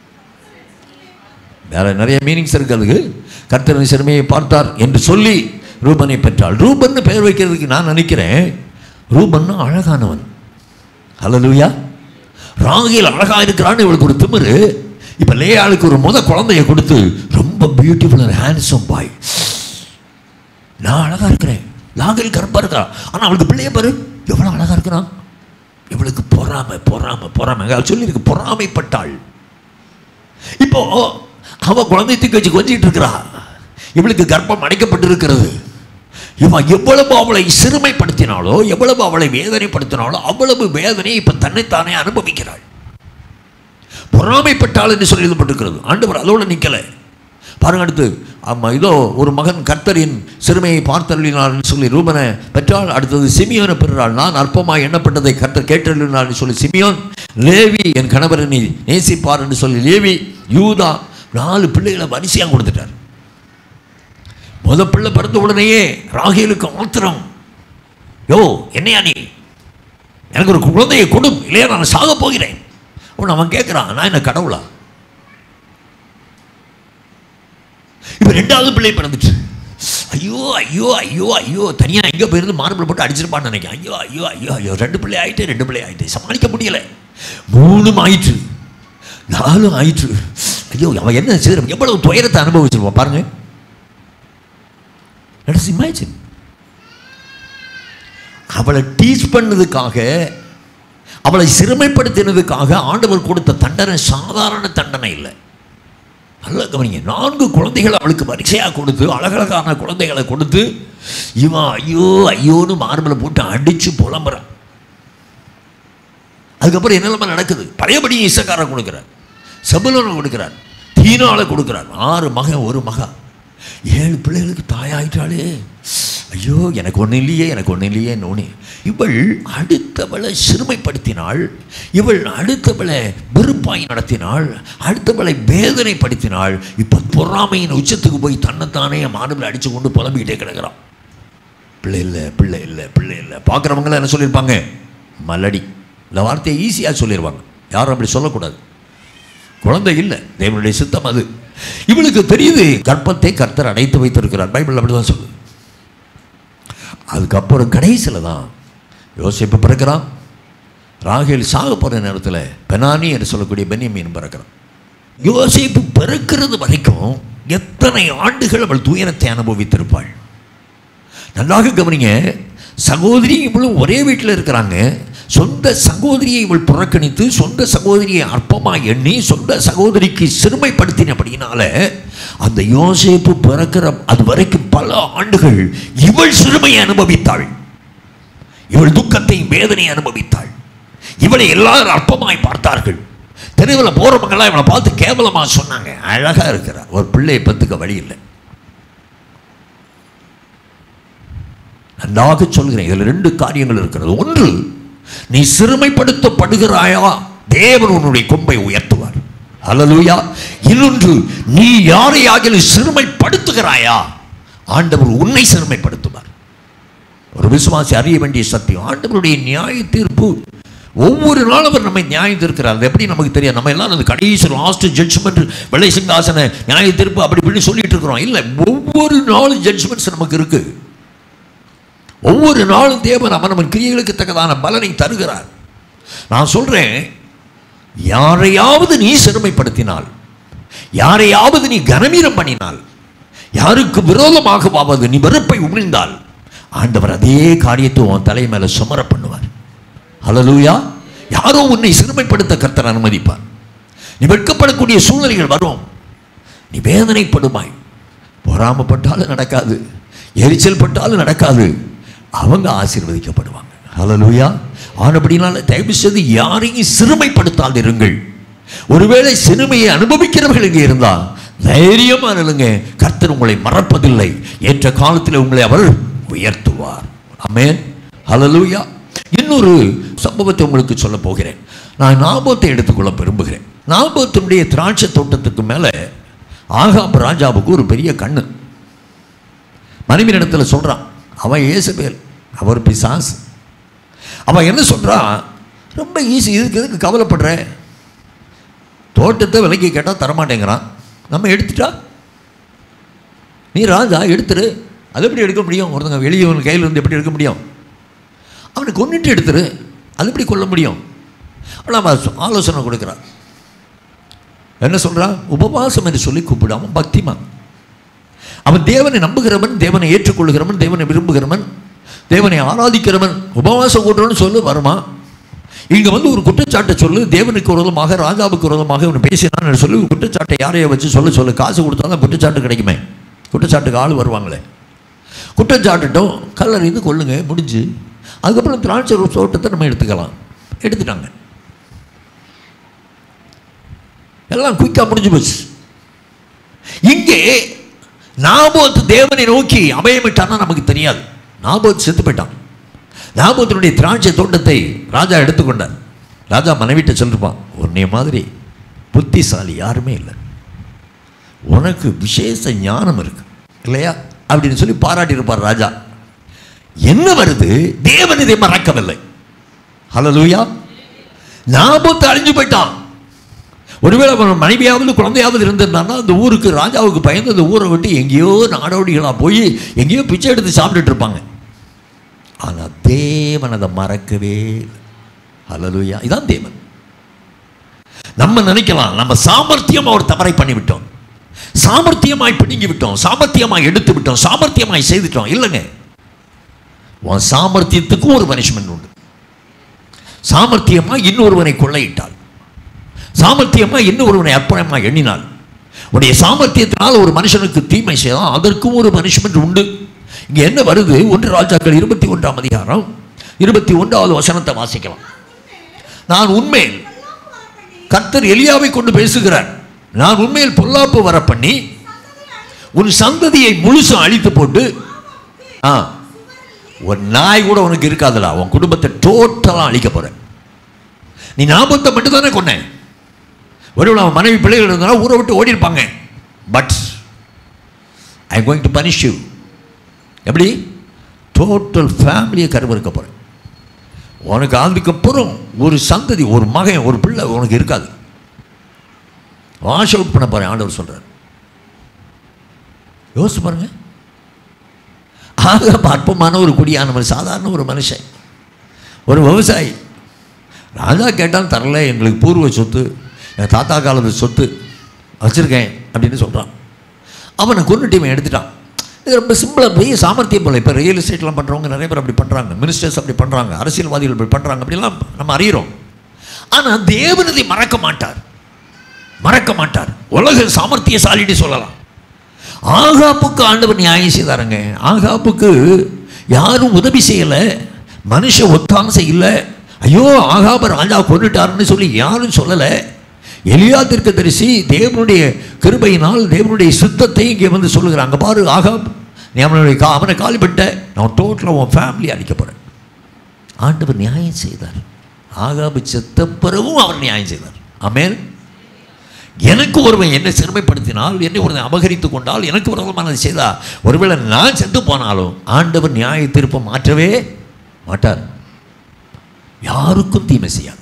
S1: வேற நிறைய மீனிங்ஸ் இருக்கு அதுக்கு. கர்த்தரின் சிறுமையை பார்த்தார் என்று சொல்லி ரூபனை பெற்றாள். ரூபன் பெயர் வைக்கிறதுக்கு நான் நினைக்கிறேன், ரூபன் அழகானவன். ஹல்லேலூயா. ராகேல் அழகா இருக்கிறான்னு இவளுக்கு ஒரு திமிரு. இப்ப லேயாளுக்கு ஒரு முத குழந்தையை கொடுத்து ரொம்ப பியூட்டிஃபுல் ஹேண்ட்ஸம் பாய், நான் அழகா இருக்கிறேன், ராகேல் கருப்பா இருக்கா, ஆனா அவளுக்கு பிள்ளைய பாரு எவ்வளவு அழகா இருக்கிறான். இவளுக்கு பொறாமை பொறாமை பொறாமை சொல்லியிருக்கு, பொறாமைப்பட்டாள். இப்போ அவ குழந்தை தூக்கி வச்சு கொஞ்சிட்டு இருக்கிறா, இவளுக்கு கர்ப்பம் அடைக்கப்பட்டிருக்கிறது. இவன் எவ்வளவு அவளை சிறுமைப்படுத்தினாலோ, எவ்வளவு அவளை வேதனைப்படுத்தினாலோ அவ்வளவு வேதனை இப்ப தன்னைத்தானே அனுபவிக்கிறாள். பொறாமைப்பட்டாள் என்று சொல்லி எழுதப்பட்டிருக்கிறது. ஆண்டவர் அதோடு நிக்கல பாருங்க. அடுத்து இதோ ஒரு மகன் கர்த்தரின் சிறுமையை பார்த்தருளினார் சொல்லி ரூபனை பெற்றாள். அடுத்தது சிமியோனை பெற்றாள். நான் அற்பமாய் எண்ணப்பட்டதை கர்த்தர் கேட்டருளினார் சொல்லி சிமியோன். லேவி என் கணவரை நீ நேசிப்பார் என்று சொல்லி லேவி. யூதா. 4 பிள்ளைகளை வரிசையாக கொடுத்துட்டார். முத பிள்ளை பிறந்த உடனேயே ராகேலுக்கு ஆத்திரம். யோ என்னையா நீ, எனக்கு ஒரு குழந்தையை கொடும், இல்லையா நான் சாக போகிறேன். அவன் கேட்கிறான், நான் என்ன கடவுளா? இப்ப 2வது பிள்ளை பிறந்துச்சு. ஐயோ ஐயோ ஐயோ ஐயோ, தனியா எங்க போயிருந்து மார்பிள் போட்டு அடிச்சிருப்பான்னு நினைக்கிறேன். ஐயோ ஐயோ ஐயோ ஐயோ, 2 பிள்ளை ஆயிட்டு சமாளிக்க முடியல. 3 ஆயிற்று, 4 ஆயிற்று. ஐயோ அவன் என்ன செய்ய, எவ்வளவு துயரத்தை அனுபவிச்சிருப்பான் பாருங்க. Let us imagine. அவளை டீச் பண்ணதுக்காக, அவளை சிறுமைப்படுத்தினதுக்காக ஆண்டவர் கொடுத்த தண்டனை சாதாரண தண்டனை இல்லை. நல்லா கவனிங்க. 4 குழந்தைகள் அவளுக்கு வரிசையாக கொடுத்து, அழகழகான குழந்தைகளை கொடுத்து, இவன் ஐயோ ஐயோன்னு மார்பிளை போட்டு அடிச்சு புலம்புறான். அதுக்கப்புறம் என்னெல்லாம நடக்குது. பழையபடி இசக்காரை கொடுக்குறார், செபுலோனை கொடுக்குறார், தீனாலை கொடுக்குறார். 6 மகன் 1 மகா, 7 பிள்ளைகளுக்கு தாயாயிட்டாளே. ஐயோ, எனக்கு ஒன்றும் இல்லையே, எனக்கு ஒன்றும் இல்லையே நோனி. இவள் அடுத்தவளை சிறுமைப்படுத்தினாள், இவள் அடுத்தவளை வெறுப்பாய் நடத்தினாள், அடுத்தவளை வேதனைப்படுத்தினாள். இப்போ பொறாமையின் உச்சத்துக்கு போய் தன்னைத்தானே மாடுகளை அடித்து கொண்டு புலம்பிக்கிட்டே கிடக்கிறான். பிள்ளை இல்லை, பிள்ளை இல்லை, பிள்ளை இல்லை. பார்க்குறவங்களாம் என்ன சொல்லியிருப்பாங்க? மலடி. இந்த வார்த்தையை ஈஸியாக சொல்லிடுவாங்க. யாரும் அப்படி சொல்லக்கூடாது. குழந்தை இல்லை, தேவனுடைய சித்தம் அது. இவளுக்கு தெரியுது கர்ப்பத்தை கர்த்தர் அடைத்து வைத்திருக்கிறார். பைபிள் அப்படிதான் சொல்லுது. அதுக்கப்புறம் கடைசியில் தான் யோசேப்பு பிறக்கிறான். ராகேல் சாக போகிற நேரத்தில் பெனானி என்று சொல்லக்கூடிய பென்யமீன் பிறக்கிறான். யோசேப்பு பிறக்கிறது வரைக்கும் எத்தனை ஆண்டுகள் அவள் துயரத்தை அனுபவித்திருப்பாள். நன்றாக கவனிங்க. சகோதரி இவளும் ஒரே வீட்டில் இருக்கிறாங்க. சொந்த சகோதரியை இவள் புறக்கணித்து, சொந்த சகோதரியை அற்பமாக எண்ணி, சொந்த சகோதரிக்கு சிறுமைப்படுத்தினபடினால அந்த யோசேப்பு பிறக்கிற அது வரைக்கும் பல ஆண்டுகள் இவள் சிறுமையை அனுபவித்தாள். இவள் துக்கத்தை வேதனை அனுபவித்தாள். இவளை எல்லாரும் அற்பமாய் பார்த்தார்கள். தெருவில் போறவங்கெல்லாம் இவளை பார்த்து கேவலமாக சொன்னாங்க. அழகா இருக்கிறார், ஒரு பிள்ளையை பத்துக்க வழி இல்லை. நன்றாக சொல்கிறேன், இதில் 2 காரியங்கள் இருக்கிறது. ஒன்று, நீ சிறுமைப்படுத்தப்படுகிறாயா, தேவன் உன்னுடைய கொம்பை உயர்த்துவார். அல்லேலூயா. இன்னொன்று, நீ யாரையாகிலும் சிறுமைப்படுத்துகிறாயா, ஆண்டவர் உன்னை சிறுமைப்படுத்துவார். ஒரு விசுவாசி அறிய வேண்டிய சத்தியம், ஆண்டவருடைய நியாய தீர்ப்பு ஒவ்வொரு நாளும் அவர் நம்மை நியாயம் தீர்க்கிறார். அது எப்படி நமக்கு தெரியும்? நம்ம எல்லாம் அந்த கடைசி லாஸ்ட் ஜட்ஜ்மெண்ட், வெள்ளை சிங்காசன நியாய தீர்ப்பு அப்படி இப்படின்னு சொல்லிட்டு இருக்கிறோம். இல்லை, ஒவ்வொரு நாளும் ஜட்ஜ்மெண்ட்ஸ் நமக்கு இருக்கு. ஒவ்வொரு நாளும் தேவன் அவன் கிரியைகளுக்கு தக்கதான பலனை தருகிறார். நான் சொல்றேன், யாரையாவது நீ சிறுமைப்படுத்தினால், யாரையாவது நீ கனமீரம் பண்ணினால், யாருக்கு விரோதமாகவாவது நீ வெறுப்பை உமிழ்ந்தால், ஆண்டவர் அதே காரியத்தை உன் தலை மேல சுமர பண்ணுவார். அல்லேலூயா. யாரோ உன்னை சிறுமைப்படுத்த கர்த்தர் அனுமதிப்பார். நீ வெட்கப்படக்கூடிய சூழ்நிலைகள் வரும். நீ வேதனைப்படுமாய். பொறாமப்பட்டாலும் நடக்காது, எரிச்சல் பட்டாலும் நடக்காது. அவங்க ஆசீர்வதிக்கப்படுவாங்க. அல்லேலூயா. ஆனபடினால தயவு செய்து யாரையும் சிறுமைப்படுத்தாதிருங்கள். ஒருவேளை சிறுமையை அனுபவிக்கிறவர்கள் இங்கே இருந்தால் தைரியமா நில்லுங்க. கர்த்தர் உங்களை மறப்பதில்லை. ஏற்ற காலத்தில் உங்களை அவர் உயர்த்துவார். ஆமென். அல்லேலூயா. இன்னொரு சம்பவத்தை உங்களுக்கு சொல்ல போகிறேன். நான் நாபோத்தை எடுத்துக்கொள்ள விரும்புகிறேன். நாபோத்தினுடைய திராட்சை தோட்டத்துக்கு மேலே ஆகாப் ராஜாவுக்கு ஒரு பெரிய கண்ணு. மனைவி இடத்துல சொல்றான், அவன் ஏசபேல், அவர் பிசாசு. அவன் என்ன சொல்றான்? ரொம்ப ஈஸி, இதுக்கு எதுக்கு கவலைப்படுற? தோட்டத்தை விலைக்கு கேட்டால் தரமாட்டேங்கிறான், நம்ம எடுத்துட்டா நீ ராஜா எடுத்துரு. அது எப்படி எடுக்க முடியும்? ஒருத்தங்க வெளியவன் கையில் இருந்து எப்படி எடுக்க முடியும்? அவனை கொன்னுட்டு எடுத்துரு, அது எப்படி கொள்ள முடியும்? ஆனால் அவன் ஆலோசனை கொடுக்குறான். என்ன சொல்கிறான்? உபவாசம் என்று சொல்லி கூப்பிடாமன் பக்திமான். அவன் தேவனை நம்புகிறவன், தேவனை ஏற்றுக்கொள்கிறவன், தேவனை விரும்புகிறவன், தேவனை ஆராதிக்கிறவன். உபவாசம் கூட்டுறவன் சொல்லு வருமா? இங்கே வந்து ஒரு குற்றச்சாட்டை சொல்லு, தேவனுக்கு விரோதமாக ராஜாவுக்கு விரோதமாக இவன் பேசினான்னு சொல்லி ஒரு குற்றச்சாட்டை யாரைய வச்சு சொல்லு. காசு கொடுத்தாலும் குற்றச்சாட்டு கிடைக்குமே, குற்றச்சாட்டுக்கு ஆள் வருவாங்களே. குற்றச்சாட்டுட்டும் கல்லறிந்து கொள்ளுங்க, முடிஞ்சு. அதுக்கப்புறம் திராட்சை தோட்டத்தை நம்ம எடுத்துக்கலாம். எடுத்துட்டாங்க, எல்லாம் குயிக்காக முடிஞ்சு போச்சு. இங்கே நாபோத் தேவனை நோக்கி அபயமிட்டான்னா நமக்கு தெரியாது. நாபோத் செத்து போயிட்டான். நாபோத்தினுடைய திராட்சை தோட்டத்தை ராஜா எடுத்துக்கொண்டார். ராஜா மனைவிட்ட சொல்லிருப்பான், உன்னைய மாதிரி புத்திசாலி யாருமே இல்லை, உனக்கு விசேஷ ஞானம் இருக்கு இல்லையா அப்படின்னு சொல்லி பாராட்டியிருப்பார் ராஜா. என்ன வருது? தேவன் இதை மறக்கவில்லை. ஹல்லேலூயா. நாபோத் அழிஞ்சு போயிட்டான். ஒருவேளை அவன் மனைவியாவது குழந்தையாவது இருந்திருந்தான்னா அந்த ஊருக்கு ராஜாவுக்கு பயந்து அந்த ஊரை விட்டு எங்கேயோ நாடோடிகளாக போய் எங்கேயோ பிச்சை எடுத்து சாப்பிட்டுட்டு இருப்பாங்க. ஆனால் தேவன் அதை மறக்கவே. ஹல்லேலூயா. இதான் தேவன். நம்ம நினைக்கலாம் நம்ம சாமர்த்தியம் ஒரு தவறை பண்ணிவிட்டோம், சாமர்த்தியமாய் பிடுங்கி விட்டோம், சாமர்த்தியமாய் எடுத்து விட்டோம், சாமர்த்தியமாய் செய்துட்டோம். இல்லைங்க, உன் சாமர்த்தியத்துக்கும் ஒரு பனிஷ்மெண்ட் உண்டு. சாமர்த்தியமாய் இன்னொருவனை கொள்ளையிட்டால், சாமர்த்தியமாய் இன்னொருவனை அர்ப்பணமாக எண்ணினால், உடைய சாமர்த்தியத்தினால் ஒரு மனுஷனுக்கு தீமை செய்யலாம், அதற்கும் ஒரு பனிஷ்மெண்ட் உண்டு. இங்க என்ன வருது? 1 ராஜாக்கள் 21ஆம் அதிகாரம் 21வது வசனத்தை வாசிக்கலாம். நான் உண்மையில், கர்த்தர் எலியாவை கொண்டு பேசுகிறார், நான் உண்மையில் பொல்லாப்பு வர பண்ணி உன் சந்ததியை முழுசும் அழித்து போட்டு, ஒரு நாய் கூட உனக்கு இருக்காதுடா, உன் குடும்பத்தை டோட்டலாக அழிக்க போறேன். நீ நாபத்தை மட்டும் தானே கொன்னேன், ஒருவேளை அவன் மனைவி பிள்ளைகள் இருந்தாலும் ஊரை விட்டு ஓடி இருப்பாங்க. But I am going to punish you. எப்படி? டோட்டல் ஃபேமிலியை கருவறுக்க போகிறேன். உனக்கு அதுக்கப்புறம் ஒரு சந்ததி, ஒரு மகன், ஒரு பிள்ளை உனக்கு இருக்காது. வாஷ் அவுட் பண்ண போகிறேன் ஆண்டவர் சொல்கிறார். யோசிச்சு பாருங்க. ஆக அற்பமான ஒரு குடியானவர், சாதாரண ஒரு மனுஷன், ஒரு விவசாயி. ராஜா கேட்டாலும் தரல, எங்களுக்கு பூர்வ சொத்து, என் தாத்தா காலத்து சொத்து வச்சுருக்கேன் அப்படின்னு சொல்கிறான். அவனை கொண்டுட்டு இவன் எடுத்துட்டான். இது ரொம்ப சிம்பிளாக பெரிய சாமர்த்தியம் போல். இப்போ ரியல் எஸ்டேட்லாம் பண்ணுறவங்க நிறைய பேர் அப்படி பண்ணுறாங்க, மினிஸ்டர்ஸ் அப்படி பண்ணுறாங்க, அரசியல்வாதிகள் அப்படி பண்ணுறாங்க, அப்படிலாம் நம்ம அறிகிறோம். ஆனால் தேவனதை மறக்க மாட்டார், மறக்க மாட்டார். உலக சாமர்த்தியசாலின்னு சொல்லலாம். ஆகாப்புக்கு ஆண்டவர் நியாயம் செய்தாருங்க. ஆகாப்புக்கு யாரும் உதவி செய்யலை, மனுஷ ஒத்தாசை இல்லை. ஐயோ ஆகாப ராஜா கொண்டுட்டாருன்னு சொல்லி யாரும் சொல்லலை. எலியா தீர்க்கதரிசி தேவனுடைய கிருபையினால் தேவனுடைய சுத்தத்தை இங்கே வந்து சொல்லுகிறாங்க. பாரு ஆகாப், நீ அவனை காலிப்பட்ட, நான் டோட்டலாக உன் ஃபேமிலி அழிக்க போகிறேன். ஆண்டவர் நியாயம் செய்தார். ஆகாபு செத்த பிறகும் அவர் நியாயம் செய்தார். ஆமென். எனக்கு ஒருவன் என்னை சிறுமைப்படுத்தினால், என்னை ஒருவன் அபகரித்து கொண்டால், எனக்கு விரோதமானதை செய்தால், ஒருவேளை நான் செத்து போனாலும் ஆண்டவர் நியாய தீர்ப்பை மாற்றவே மாட்டார். யாருக்கும் தீமை செய்யாத,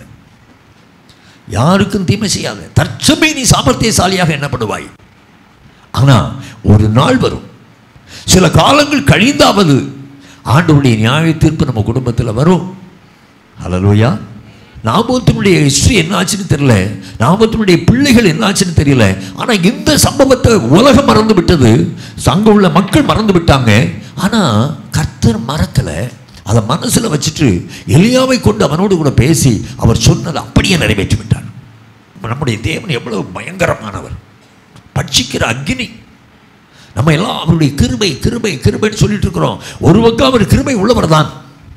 S1: யாருக்கும் தீமை செய்யாத. தற்சமே நீ சாமர்த்தியசாலியாக எண்ணப்படுவாய். ஆனால் ஒரு நாள் வரும், சில காலங்கள் கழிந்தாவது ஆண்டவருடைய நியாய தீர்ப்பு நம்ம குடும்பத்தில் வரும். ஹல்லேலூயா. நாபோத்தினுடைய ஹிஸ்டரி என்ன ஆச்சுன்னு தெரியல, நாபோத்தினுடைய பிள்ளைகள் என்ன ஆச்சுன்னு தெரியல. ஆனால் இந்த சம்பவத்தை உலகம் மறந்து விட்டது, அங்கே உள்ள மக்கள் மறந்து விட்டாங்க. ஆனால் கர்த்தர் மறக்கலை. அதை மனசில் வச்சுட்டு எலியாவை கொண்டு அவனோடு கூட பேசி அவர் சொன்னதை அப்படியே நிறைவேற்றி விட்டார். நம்முடைய தேவன் எவ்வளவு பயங்கரமானவர், பட்சிக்கிற அக்னி. நம்ம எல்லாம் அவருடைய கிருபை கிருபை கிருபைன்னு சொல்லிட்டு இருக்கிறோம். ஒரு பக்கம் அவர் கிருபை உள்ளவர் தான்,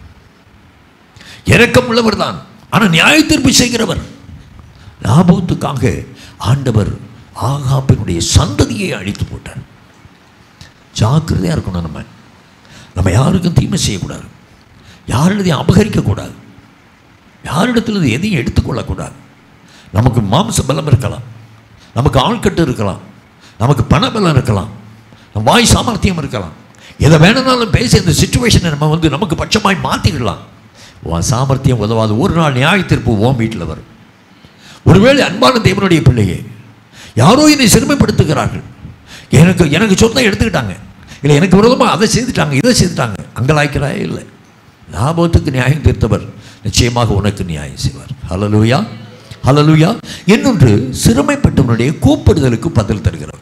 S1: இரக்கம் உள்ளவர் தான், ஆனால் நியாய தீர்ப்பு செய்கிறவர். லாபத்துக்காக ஆண்டவர் ஆகாபினுடைய சந்ததியை அழித்து போட்டார். ஜாக்கிரதையாக இருக்கணும். நம்ம யாருக்கும் தீமை செய்யக்கூடாது, யாரிடத்தையும் அபகரிக்கக்கூடாது, யாரிடத்துல எதையும் எடுத்துக்கொள்ளக்கூடாது. நமக்கு மாம்ச பலம் இருக்கலாம், நமக்கு ஆள்கட்டு இருக்கலாம், நமக்கு பண பலம் இருக்கலாம், நம்ம வாய் சாமர்த்தியம் இருக்கலாம். எதை வேணும்னாலும் பேசி அந்த சிச்சுவேஷனை நம்ம நமக்கு பட்சமாய் மாற்றிடலாம். சாமர்த்தியம் உதவாது. ஒரு நாள் நியாய தீர்ப்பு உன் வீட்டில் வரும். ஒருவேளை அன்பான தேவனுடைய பிள்ளையே, யாரோ என்னை சிறுமைப்படுத்துகிறார்கள், எனக்கு சொந்தம் எடுத்துக்கிட்டாங்க, இல்லை எனக்கு விரோதமாக அதை செய்துட்டாங்க, இதை செய்துட்டாங்க, அங்கலாய்க்கிறாயே இல்லை. லாபத்துக்கு நியாயம் தீர்த்தவர் நிச்சயமாக உனக்கு நியாயம் செய்வார். ஹல்லேலூயா, ஹல்லேலூயா. இன்னொன்று, சிறுமைப்பட்டவனுடைய கூப்பிடுதலுக்கு பதில் தருகிறார்.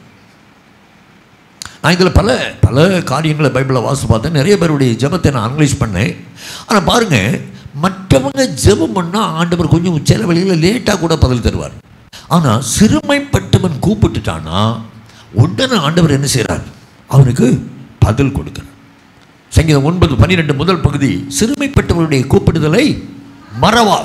S1: நான் இதில் பல பல காரியங்களை பைபிளில் வாசித்து பார்த்தேன். நிறைய பேருடைய ஜெபத்தை நான் அனலைஸ் பண்ணேன். ஆனால் பாருங்கள், மற்றவங்க ஜெபம் பண்ணால் ஆண்டவர் கொஞ்சம் சில வழியில் லேட்டாக கூட பதில் தருவார். ஆனால் சிறுமைப்பட்டவன் கூப்பிட்டுட்டான்னா உடனே ஆண்டவர் என்ன செய்கிறார்? அவனுக்கு பதில் கொடுக்கிறார். சங்கீதம் 9:12 முதல் பகுதி, சிறுமைப்பட்டவர்களுடைய கூப்பிடுதலை மறவார்.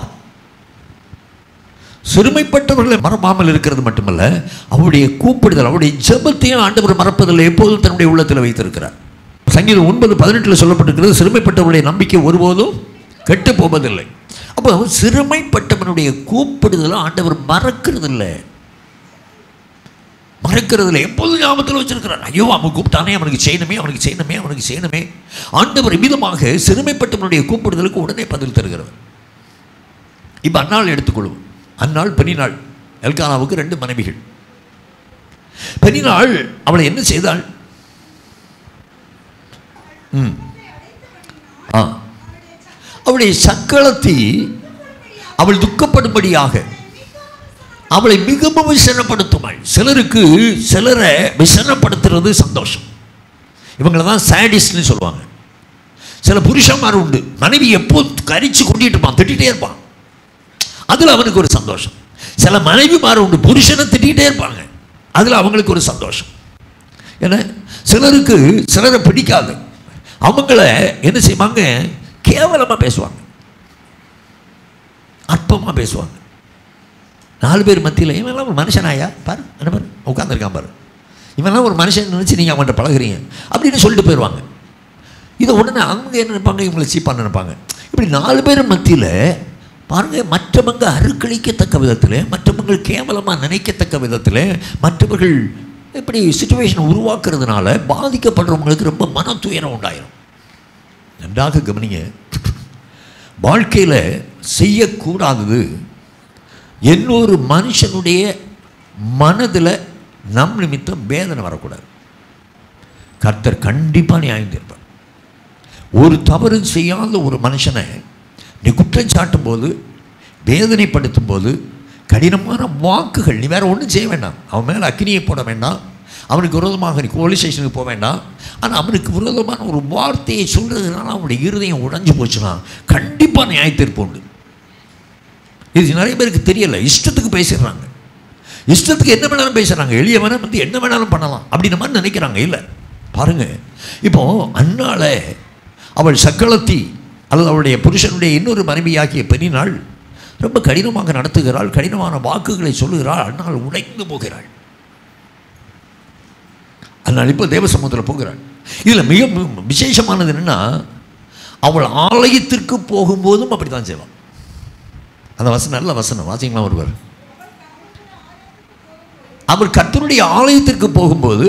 S1: சிறுமைப்பட்டவர்களை மறவாமல் இருக்கிறது மட்டுமல்ல, அவருடைய கூப்பிடுதல், அவருடைய ஜெபத்தையும் ஆண்டவர் மறப்பதில்லை, எப்போதும் தன்னுடைய உள்ளத்தில் வைத்திருக்கிறார். சங்கீதம் 9:18 சொல்லப்பட்டிருக்கிறது, சிறுமைப்பட்டவருடைய நம்பிக்கை ஒருபோதும் கெட்டு போவதில்லை. அப்போ சிறுமைப்பட்டவனுடைய கூப்பிடுதலை ஆண்டவர் மறக்கிறதில்லை, மறக்கிறதில்லை, எப்போதும் ஞாபகத்தில் வச்சிருக்கிறார். ஐயோ அவன் கூப்பிட்டானே, அவனுக்கு செய்யணுமே, அவனுக்கு செய்யணுமே, அவனுக்கு செய்யணுமே. ஆண்டவர் விதமாக சிறுமைப்பட்டவனுடைய கூப்பிடுதலுக்கு உடனே பதில் தருகிறவர். இப்போ அன்னாள் எடுத்துக்கொள்வோம். அன்னாள் பெண்ணினாள். எல்கானாவுக்கு 2 மனைவிகள். பெண்ணினாள் அவளை என்ன செய்தாள்? அவளுடைய சக்களத்தை அவள் துக்கப்படும்படியாக அவளை மிகவும் விசனப்படுத்துமாள். சிலரை விசனப்படுத்துறது சந்தோஷம். இவங்களை தான் சாடிஸ்ட்னு சொல்லுவாங்க. சில புருஷன்மார் உண்டு, மனைவி எப்போ கரிச்சு கொண்டிட்டு இருப்பான், திட்டிகிட்டே இருப்பான், அதில் அவனுக்கு ஒரு சந்தோஷம். சில மனைவிமார் உண்டு, புருஷனை திட்டிகிட்டே இருப்பாங்க, அதில் அவங்களுக்கு ஒரு சந்தோஷம். ஏன்னா சிலரை பிடிக்காது, அவங்கள என்ன செய்வாங்க? கேவலமாக பேசுவாங்க. அற்பமாக பேசுவாங்க. 4 பேர் மத்தியில் இவெல்லாம் ஒரு மனுஷனாயா பாரு, என்ன பாரு உட்காந்துருக்கான் பாரு, இவெல்லாம் ஒரு மனுஷன் நினச்சி நீங்கள் அவன்கிட்ட பழகுறீங்க அப்படின்னு சொல்லிட்டு போயிடுவாங்க. இதை உடனே அவங்க என்ன நினைப்பாங்க, இவங்களை சீப்பாக நினைப்பாங்க. இப்படி 4 பேர் மத்தியில் பாருங்கள், மற்றவங்க அருக்களிக்கத்தக்க விதத்தில், மற்றவங்க கேவலமாக நினைக்கத்தக்க விதத்தில் மற்றவர்கள் இப்படி சிச்சுவேஷன் உருவாக்குறதுனால பாதிக்கப்படுறவங்களுக்கு ரொம்ப மன துயரம் உண்டாயிரும். நன்றாக கவனிங்க, வாழ்க்கையில் செய்யக்கூடாதது இன்னொரு மனுஷனுடைய மனதில் நம் நிமித்தம் வேதனை வரக்கூடாது. கர்த்தர் கண்டிப்பாக நியாயம் தீர்ப்பார். ஒரு தவறு செய்யாத ஒரு மனுஷனை நீ குற்றம் சாட்டும் போது, வேதனைப்படுத்தும் போது, கடினமான வாக்குகள், நீ வேற ஒன்றும் செய்ய வேண்டாம், அவன் மேலே அக்கினியை போட வேண்டாம், அவனுக்கு விரோதமாக நீ போலீஸ் ஸ்டேஷனுக்கு போக வேண்டாம். ஆனால் அவனுக்கு விரோதமான ஒரு வார்த்தையை சொல்கிறதுனால அவனுடைய இருதயம் உடைஞ்சு போச்சுன்னா கண்டிப்பாக நியாய தீர்ப்பு உண்டு. இது நிறைய பேருக்கு தெரியலை. இஷ்டத்துக்கு பேசிடுறாங்க, இஷ்டத்துக்கு என்ன வேணாலும் பேசுகிறாங்க, எளியவனை வந்து என்ன வேணாலும் பண்ணலாம் அப்படின்ற மாதிரி நினைக்கிறாங்க. இல்லை பாருங்கள், இப்போது அன்னால அவள் சக்களத்தி அல்லது அவளுடைய புருஷனுடைய இன்னொரு மனைவியாகிய பெண்ணினாள் ரொம்ப கடினமாக நடத்துகிறாள், கடினமான வாக்குகளை சொல்லுகிறாள். அன்னாள் உடைந்து போகிறாள். அதனால் இப்போ தேவ சமூகத்தில் போகிறாள். இதில் மிக விசேஷமானது என்னென்னா, அவள் ஆலயத்திற்கு போகும்போதும் அப்படி தான் செய்வாள். அந்த வசனம் நல்ல வசனம் வாசிங்களா ஒருவர். அவர் கர்த்தருடைய ஆலயத்திற்கு போகும்போது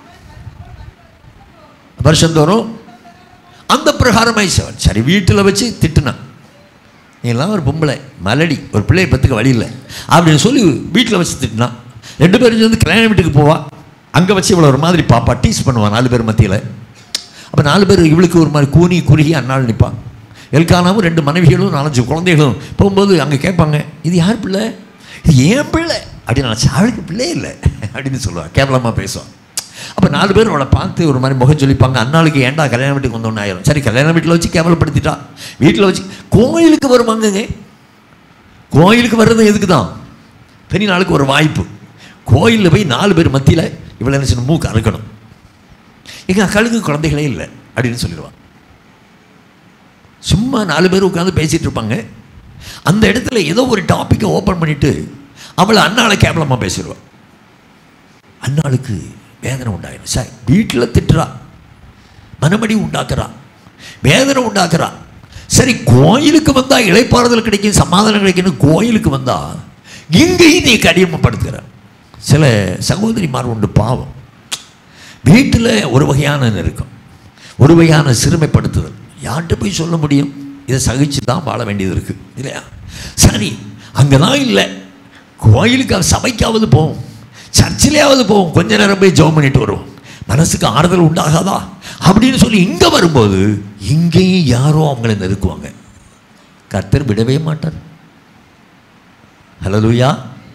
S1: வருஷந்தோறும் அந்த பிரகாரமாய் செய்வாள். சரி, வீட்டில் வச்சு திட்டுனா, நீங்களாம் ஒரு பொம்பளை மலடி, ஒரு பிள்ளையை பத்துக்க வழி இல்லை அப்படின்னு சொல்லி வீட்டில் வச்சு திட்டினா, 2 பேரும் சேர்ந்து கல்யாண வீட்டுக்கு போவா, அங்கே வச்சு இவ்வளோ ஒரு மாதிரி பாப்பா டீஸ் பண்ணுவான் 4 பேர் மத்தியில். அப்போ 4 பேர் இவளுக்கு ஒரு மாதிரி கூனி குறுகி அந்நாள் நிற்பான். எல்கானாவும் 2 மனைவிகளும் 4 குழந்தைகளும் போகும்போது அங்கே கேட்பாங்க, இது யார் பிள்ளை, இது ஏன் பிள்ளை அப்படின்னு நினச்சா, அவளுக்கு பிள்ளை இல்லை அப்படின்னு சொல்லுவாள், கேவலமாக பேசுவான். அப்போ 4 பேர் அவளை பார்த்து ஒரு மாதிரி முகம் சொல்லிப்பாங்க, அன்னாளுக்கு ஏன்டா கல்யாண வீட்டுக்கு வந்தோன்னு ஆயிரும். சரி, கல்யாண வீட்டில் வச்சு கேவலப்படுத்திட்டா, வீட்டில் வச்சு கோயிலுக்கு வருவாங்கங்க. கோயிலுக்கு வர்றது எதுக்கு தான், பெரிய நாளுக்கு ஒரு வாய்ப்பு. கோயிலில் போய் 4 பேர் மத்தியில் இவ்வளோ என்ன செய்யணும், மூக்கு அறுக்கணும். எங்கள் அக்காளுக்கு குழந்தைகளே இல்லை அப்படின்னு சொல்லிடுவான். சும்மா 4 பேர் உட்காந்து பேசிகிட்டு இருப்பாங்க. அந்த இடத்துல ஏதோ ஒரு டாப்பிக்கை ஓப்பன் பண்ணிவிட்டு அவளை அன்னாளை கேவலமாக பேசிடுவான். அன்னாளுக்கு வேதனை உண்டாயிடும். சார், வீட்டில் திட்டுறா, மனமடி உண்டாக்குறா, வேதனை உண்டாக்குறா. சரி, கோயிலுக்கு வந்தால் இளைப்பாறுதல் கிடைக்கும், சமாதானம் கிடைக்குன்னு கோயிலுக்கு வந்தால் இங்கேயும் நீ கடினப்படுத்துகிற. சில சகோதரிமார் உண்டு பாவம், வீட்டில் ஒரு வகையான நெருக்கம், ஒரு வகையான சிறுமைப்படுத்துதல். யார்கிட்ட போய் சொல்ல முடியும், இதை சகிச்சு தான் வாழ வேண்டியது இருக்குது இல்லையா? சரி, அங்கே தான் இல்லை, கோயிலுக்கு சபைக்காவது போவோம், சர்ச்சிலேயாவது போவோம், கொஞ்ச நேரம் போய் ஜெபம் பண்ணிட்டு வருவோம், மனசுக்கு ஆறுதல் உண்டாகாதா அப்படின்னு சொல்லி இங்கே வரும்போது இங்கேயும் யாரோ அவங்களை நெருக்குவாங்க. கர்த்தர் விடவே மாட்டார். ஹல்லேலூயா.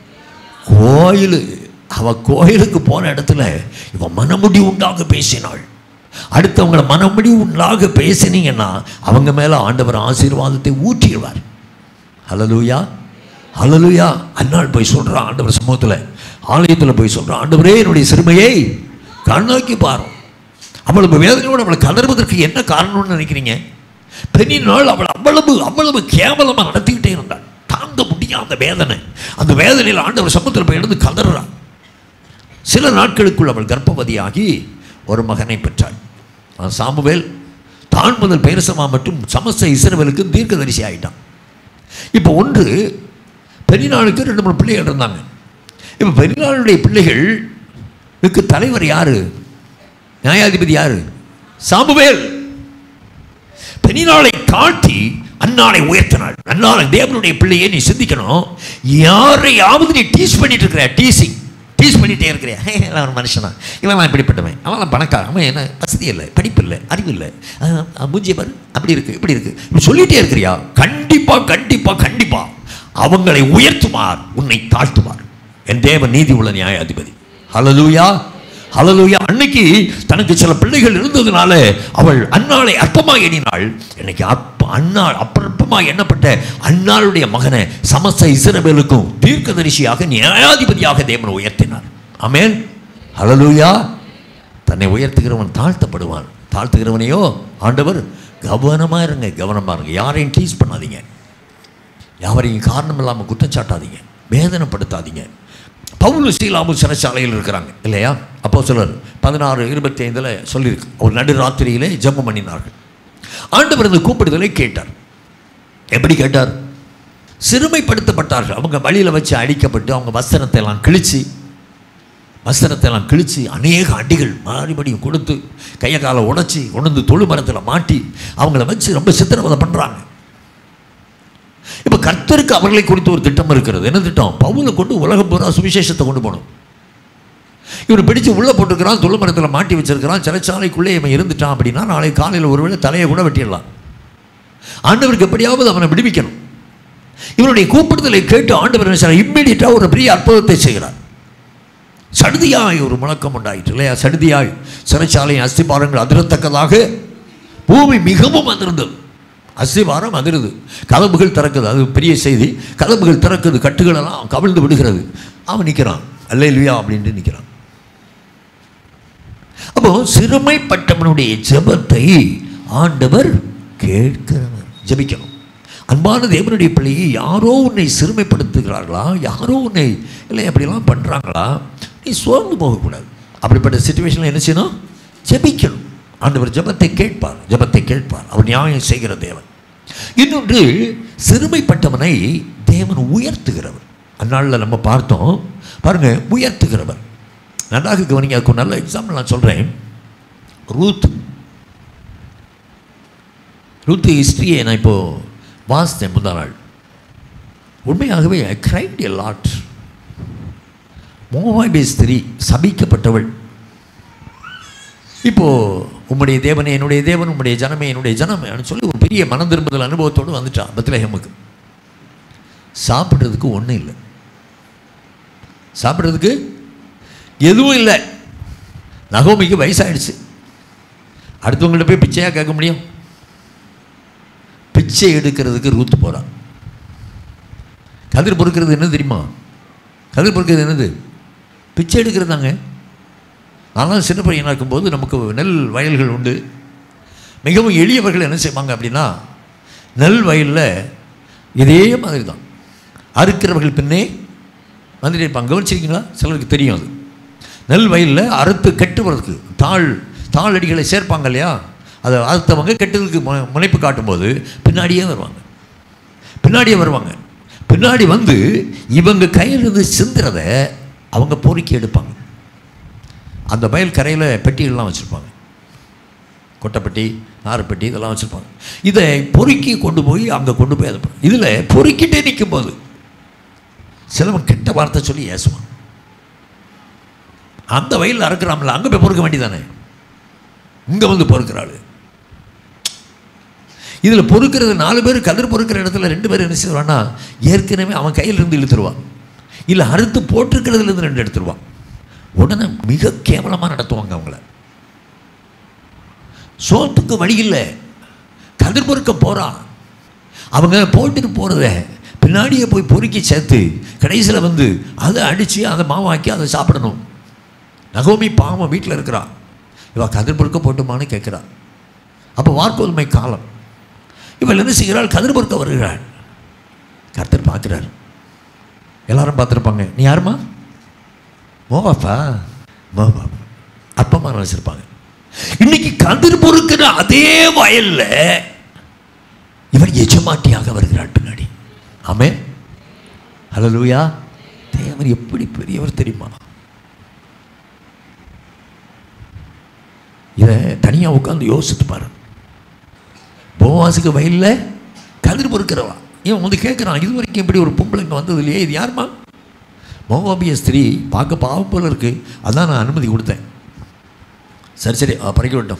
S1: கோயிலுக்கு போன இடத்துல இவன் மனமுடி உண்டாக பேசினாள். அடுத்தவங்களை மனமுடி உண்டாக பேசினீங்கன்னா அவங்க மேலே ஆண்டவர் ஆசீர்வாதத்தை ஊற்றிடுவார். ஹல்லேலூயா, ஹல்லேலூயா. அந்நாள் போய் சொல்கிறான் ஆண்டவர் சமூகத்தில், ஆலயத்தில் போய் சொல்கிறான், ஆண்டவரே என்னுடைய சிறுமையை கண்ணோக்கி பாரு. அவ்வளவு வேதனையோடு அவளை கதறுவதற்கு என்ன காரணம்னு நினைக்கிறீங்க? பெண்ணினால் அவள் அவ்வளவு கேவலமாக நடத்திக்கிட்டே இருந்தாள். தாங்க முடியாத வேதனை, அந்த வேதனையில் ஆண்டவர் சமூகத்தில் போய் எழுந்து கதறான். சில நாட்களுக்குள் அவள் கர்ப்பவதியாகி ஒரு மகனை பெற்றாள். சாமுவேல் தான் முதல் பெயர்சமா மற்றும் சமஸ்த இஸ்ரவேலுக்கு தீர்க்கதரிசி ஆகிட்டான். இப்போ ஒன்று பெரியநாளுக்கு 2-3 பிள்ளைகள் இருந்தாங்க. இப்போ பெரியநாளுடைய பிள்ளைகளுக்கு தலைவர் யாரு, நியாயாதிபதி யாரு? சாமுவேல். பெரியநாளை தாழ்த்தி அன்னாளை உயர்த்தினாள். அன்னாளை தேவனுடைய பிள்ளையை நீ சிந்திக்கணும். யாரையாவது நீ டீஸ் பண்ணிட்டு இருக்கிற, டீஸ் பண்ணிட்டே இருக்கிறியா, ஒரு மனுஷனா இவன் இப்படிப்பட்டவன், அவன் பணக்காரன், அவன் என்ன வசதி இல்லை, படிப்பு இல்லை, அறிவு இல்லை, மூஞ்சிய பாரு அப்படி இருக்கு இப்படி இருக்கு, இப்படி சொல்லிட்டே இருக்கிறியா? கண்டிப்பா அவங்களை உயர்த்துமார், உன்னை தாழ்த்துமார் என் தேவன் நீதி உள்ள நியாயாதிபதி. ஹல்லேலூயா, ஹல்லேலூயா. அன்னைக்கு தனக்கு சில பிள்ளைகள் இருந்ததுனால அவள் அன்னாளை அற்பமாக எண்ணினாள். இன்னைக்கு அன்னாள் அற்பமாக எண்ணப்பட்ட அன்னாளுடைய மகனை சமஸ்த இஸ்ரவேலுக்கும் தீர்க்கதரிசியாக நியாயாதிபதியாக தேவன் உயர்த்தினார். ஆமென், ஹல்லேலூயா. தன்னை உயர்த்துகிறவன் தாழ்த்தப்படுவான், தாழ்த்துகிறவனையோ ஆண்டவர் கவனமாக இருங்க, யாரையும் டீஸ் பண்ணாதீங்க. யாவரையும் காரணம் இல்லாமல் குற்றச்சாட்டாதீங்க, வேதனைப்படுத்தாதீங்க. பவுல் சீலாவும் சிறைச்சாலையில் இருக்கிறாங்க இல்லையா? அப்போஸ்தலர் 16:25 சொல்லியிருக்கு. ஒரு நடுராத்திரியிலே ஜெபம் பண்ணினார்கள். ஆண்டவர் இந்த கூப்பிடுதலை கேட்டார். எப்படி கேட்டார்? சிறுமைப்படுத்தப்பட்டார்கள். அவங்க வழியில் வச்சு அடிக்கப்பட்டு அவங்க வஸ்திரத்தை எல்லாம் கிழிச்சு அநேக அடிகள் மறுபடியும் கொடுத்து கையை காலை உடைச்சி கொண்டு வந்து தொழு மரத்தில் மாட்டி அவங்கள வச்சு ரொம்ப சித்திரவதை பண்ணுறாங்க. இப்போ கர்த்தருக்கு அவர்களை குறித்து ஒரு திட்டம் இருக்கிறது. என்ன திட்டம்? பவுலை கொண்டு உலகம் பூரா சுவிசேஷத்தை கொண்டு போகணும். இவன் பிடிச்சி உள்ளே போட்டுக்கிறான், தொழு மரத்தில் மாட்டி வச்சிருக்கிறான். சிறைச்சாலைக்குள்ளே இவன் இருந்துட்டான் அப்படின்னா நாளை காலையில் ஒருவேளை தலையை கூட வெட்டிடலாம். ஆண்டவருக்கு எப்படியாவது அவனை விடுவிக்கணும். இவனுடைய கூப்பிடுதலை கேட்டு ஆண்டவர் இம்மீடியட்டாக ஒரு பெரிய அற்புதத்தை செய்கிறார். சடுதியாய் ஒரு முழக்கம் உண்டாயிற்று இல்லையா? சடுதியாய் சிறைச்சாலையின் அஸ்திபாரங்கள் அதிரத்தக்கதாக பூமி மிகவும் அதிர்ந்தது. அஸ்திபாரம் அதிருது, கதவுகள் திறக்குது. அது பெரிய செய்தி. கதவுகள் திறக்குது, கட்டுகளெல்லாம் கவிழ்ந்து விடுகிறது. அவன் நிற்கிறான், அல்லேலூயா அப்படின்ட்டு நிற்கிறான். அப்போ சிறுமைப்பட்டவனுடைய ஜெபத்தை ஆண்டவர் கேட்கிறவர். ஜெபிக்கணும். அன்பான தேவனுடைய பிள்ளையை யாரோ உன்னை சிறுமைப்படுத்துகிறார்களா, யாரோ உன்னை இல்லை அப்படிலாம் பண்ணுறாங்களா, நீ சோர்ந்து போகக்கூடாது. அப்படிப்பட்ட சிச்சுவேஷனில் என்ன செய்யணும்? ஜெபிக்கணும். ஆண்டவர் ஜெபத்தை கேட்பார். அவர் நியாயம் செய்கிற தேவன். இன்னொன்று, சிறுமைப்பட்டவனை தேவன் உயர்த்துகிறவர். அந்நாளில் நம்ம பார்த்தோம் பாருங்க, உயர்த்துகிறவர். நன்றாக கவனிங்க. அதுக்கு நல்ல எக்ஸாம்பிள் நான் சொல்கிறேன். ரூத் ஹிஸ்ட்ரியை நான் இப்போது வாசித்தேன் முந்தா நாள். உண்மையாகவே ஐ கிரைட் எ லாட். மோவாபிய ஸ்திரீ சபிக்கப்பட்டவள். இப்போது உம்முடைய தேவனே என்னுடைய தேவன், உம்முடைய ஜனமே என்னுடைய ஜனம் சொல்லி ஒரு பெரிய மனம் திரும்புதல் அனுபவத்தோடு வந்துட்டான் பெத்லெஹேமுக்கு. சாப்பிட்றதுக்கு ஒன்றும் இல்லை, சாப்பிட்றதுக்கு எதுவும் இல்லை. நகோமிக்கு வயசாகிடுச்சு. அடுத்தவங்கள்ட்ட போய் பிச்சையாக கேட்க முடியும்? பிச்சை எடுக்கிறதுக்கு ரூத் போகிறான். கதிர் பொறுக்கிறது என்ன தெரியுமா? கதிர் பொறுக்கிறது என்னது? பிச்சை எடுக்கிறது தாங்க. ஆனால் சின்ன பையனாக இருக்கும்போது நமக்கு நெல் வயல்கள் உண்டு. மிகவும் எளியவர்கள் என்ன செய்வாங்க அப்படின்னா, நெல் வயலில் இதே மாதிரி தான் அறுக்கிறவர்கள் பின்னே வந்துட்டு இருப்பாங்க. கவனிச்சிருக்கீங்களா? சிலருக்கு தெரியும். அது நெல் வயலில் அறுத்து கட்டுவதற்கு தாளடிகளை சேர்ப்பாங்க இல்லையா? அதை அறுத்தவங்க கெட்டதுக்கு முனைப்பு காட்டும்போது பின்னாடியே வருவாங்க. பின்னாடி வந்து இவங்க கையிலிருந்து சிந்துறதை அவங்க பொறுக்கி எடுப்பாங்க. அந்த வயல் கரையில் பெட்டிகள்லாம் வச்சுருப்பாங்க, கொட்டைப்பட்டி, நார்பெட்டி இதெல்லாம் வச்சுருப்பாங்க. இதை பொறுக்கி கொண்டு போய் அங்கே கொண்டு போய் அதை இதில் பொறுக்கிட்டே நிற்கும்போது சிலவன் கெட்ட வார்த்தை சொல்லி ஏசுவான். அந்த வயலில் அறுக்கிறாமல, அங்கே போய் பொறுக்க வேண்டியதானே, இங்கே வந்து பொறுக்கிறாள். இதில் பொறுக்கிறது 4 பேர், கதிர் பொறுக்கிற இடத்துல 2 பேர் என்ன செய்வான்னா, ஏற்கனவே அவன் கையிலிருந்து இழுத்துருவான், இல்லை அறுத்து போட்டிருக்கிறதுலேருந்து 2 எடுத்துருவான். உடனே மிக கேவலமாக நடத்துவாங்க அவங்கள. சோத்துக்கு வழி இல்லை, கதிர் பொறுக்க போகிறான். அவங்க போட்டுட்டு போகிறத பின்னாடியே போய் பொறுக்கி சேர்த்து கடைசியில் வந்து அதை அடித்து அதை மாவாக்கி அதை சாப்பிடணும். நகோமி பாவம் வீட்டில் இருக்கிறான். இவள் கதிர் பொறுக்க போட்டுமான்னு கேட்குறான். அப்போ வார்கோதுமை காலம். இவள் என்ன செய்கிறாள்? கதிர் பொறுக்க வருகிறாள். கர்த்தர் பார்க்குறார். எல்லாரும் பார்த்துருப்பாங்க. நீ யாருமா? மோவாப்பா. அப்பமா வச்சிருப்பாங்க. இன்னைக்கு கதிர் பொறுக்கிற அதே வயல்ல இவர் எஜமாட்டியாக வருகிறார் பின்னாடி. ஆமென், ஹல்லேலூயா. தேவன் எப்படி பெரியவர் தெரியுமா? இதை தனியாக உட்காந்து யோசித்து பாரு. போவாசுக்கு வயலில் கதிர் பொறுக்கிறவா இவன் வந்து கேட்குறான், இது வரைக்கும் இப்படி ஒரு பொம்பளைங்க வந்தது இல்லையே, இது யாருமா? மோவாபிய ஸ்திரீ பார்க்க பாவம் போல இருக்குது, அதான் நான் அனுமதி கொடுத்தேன். சரி பறக்க விட்டோம்.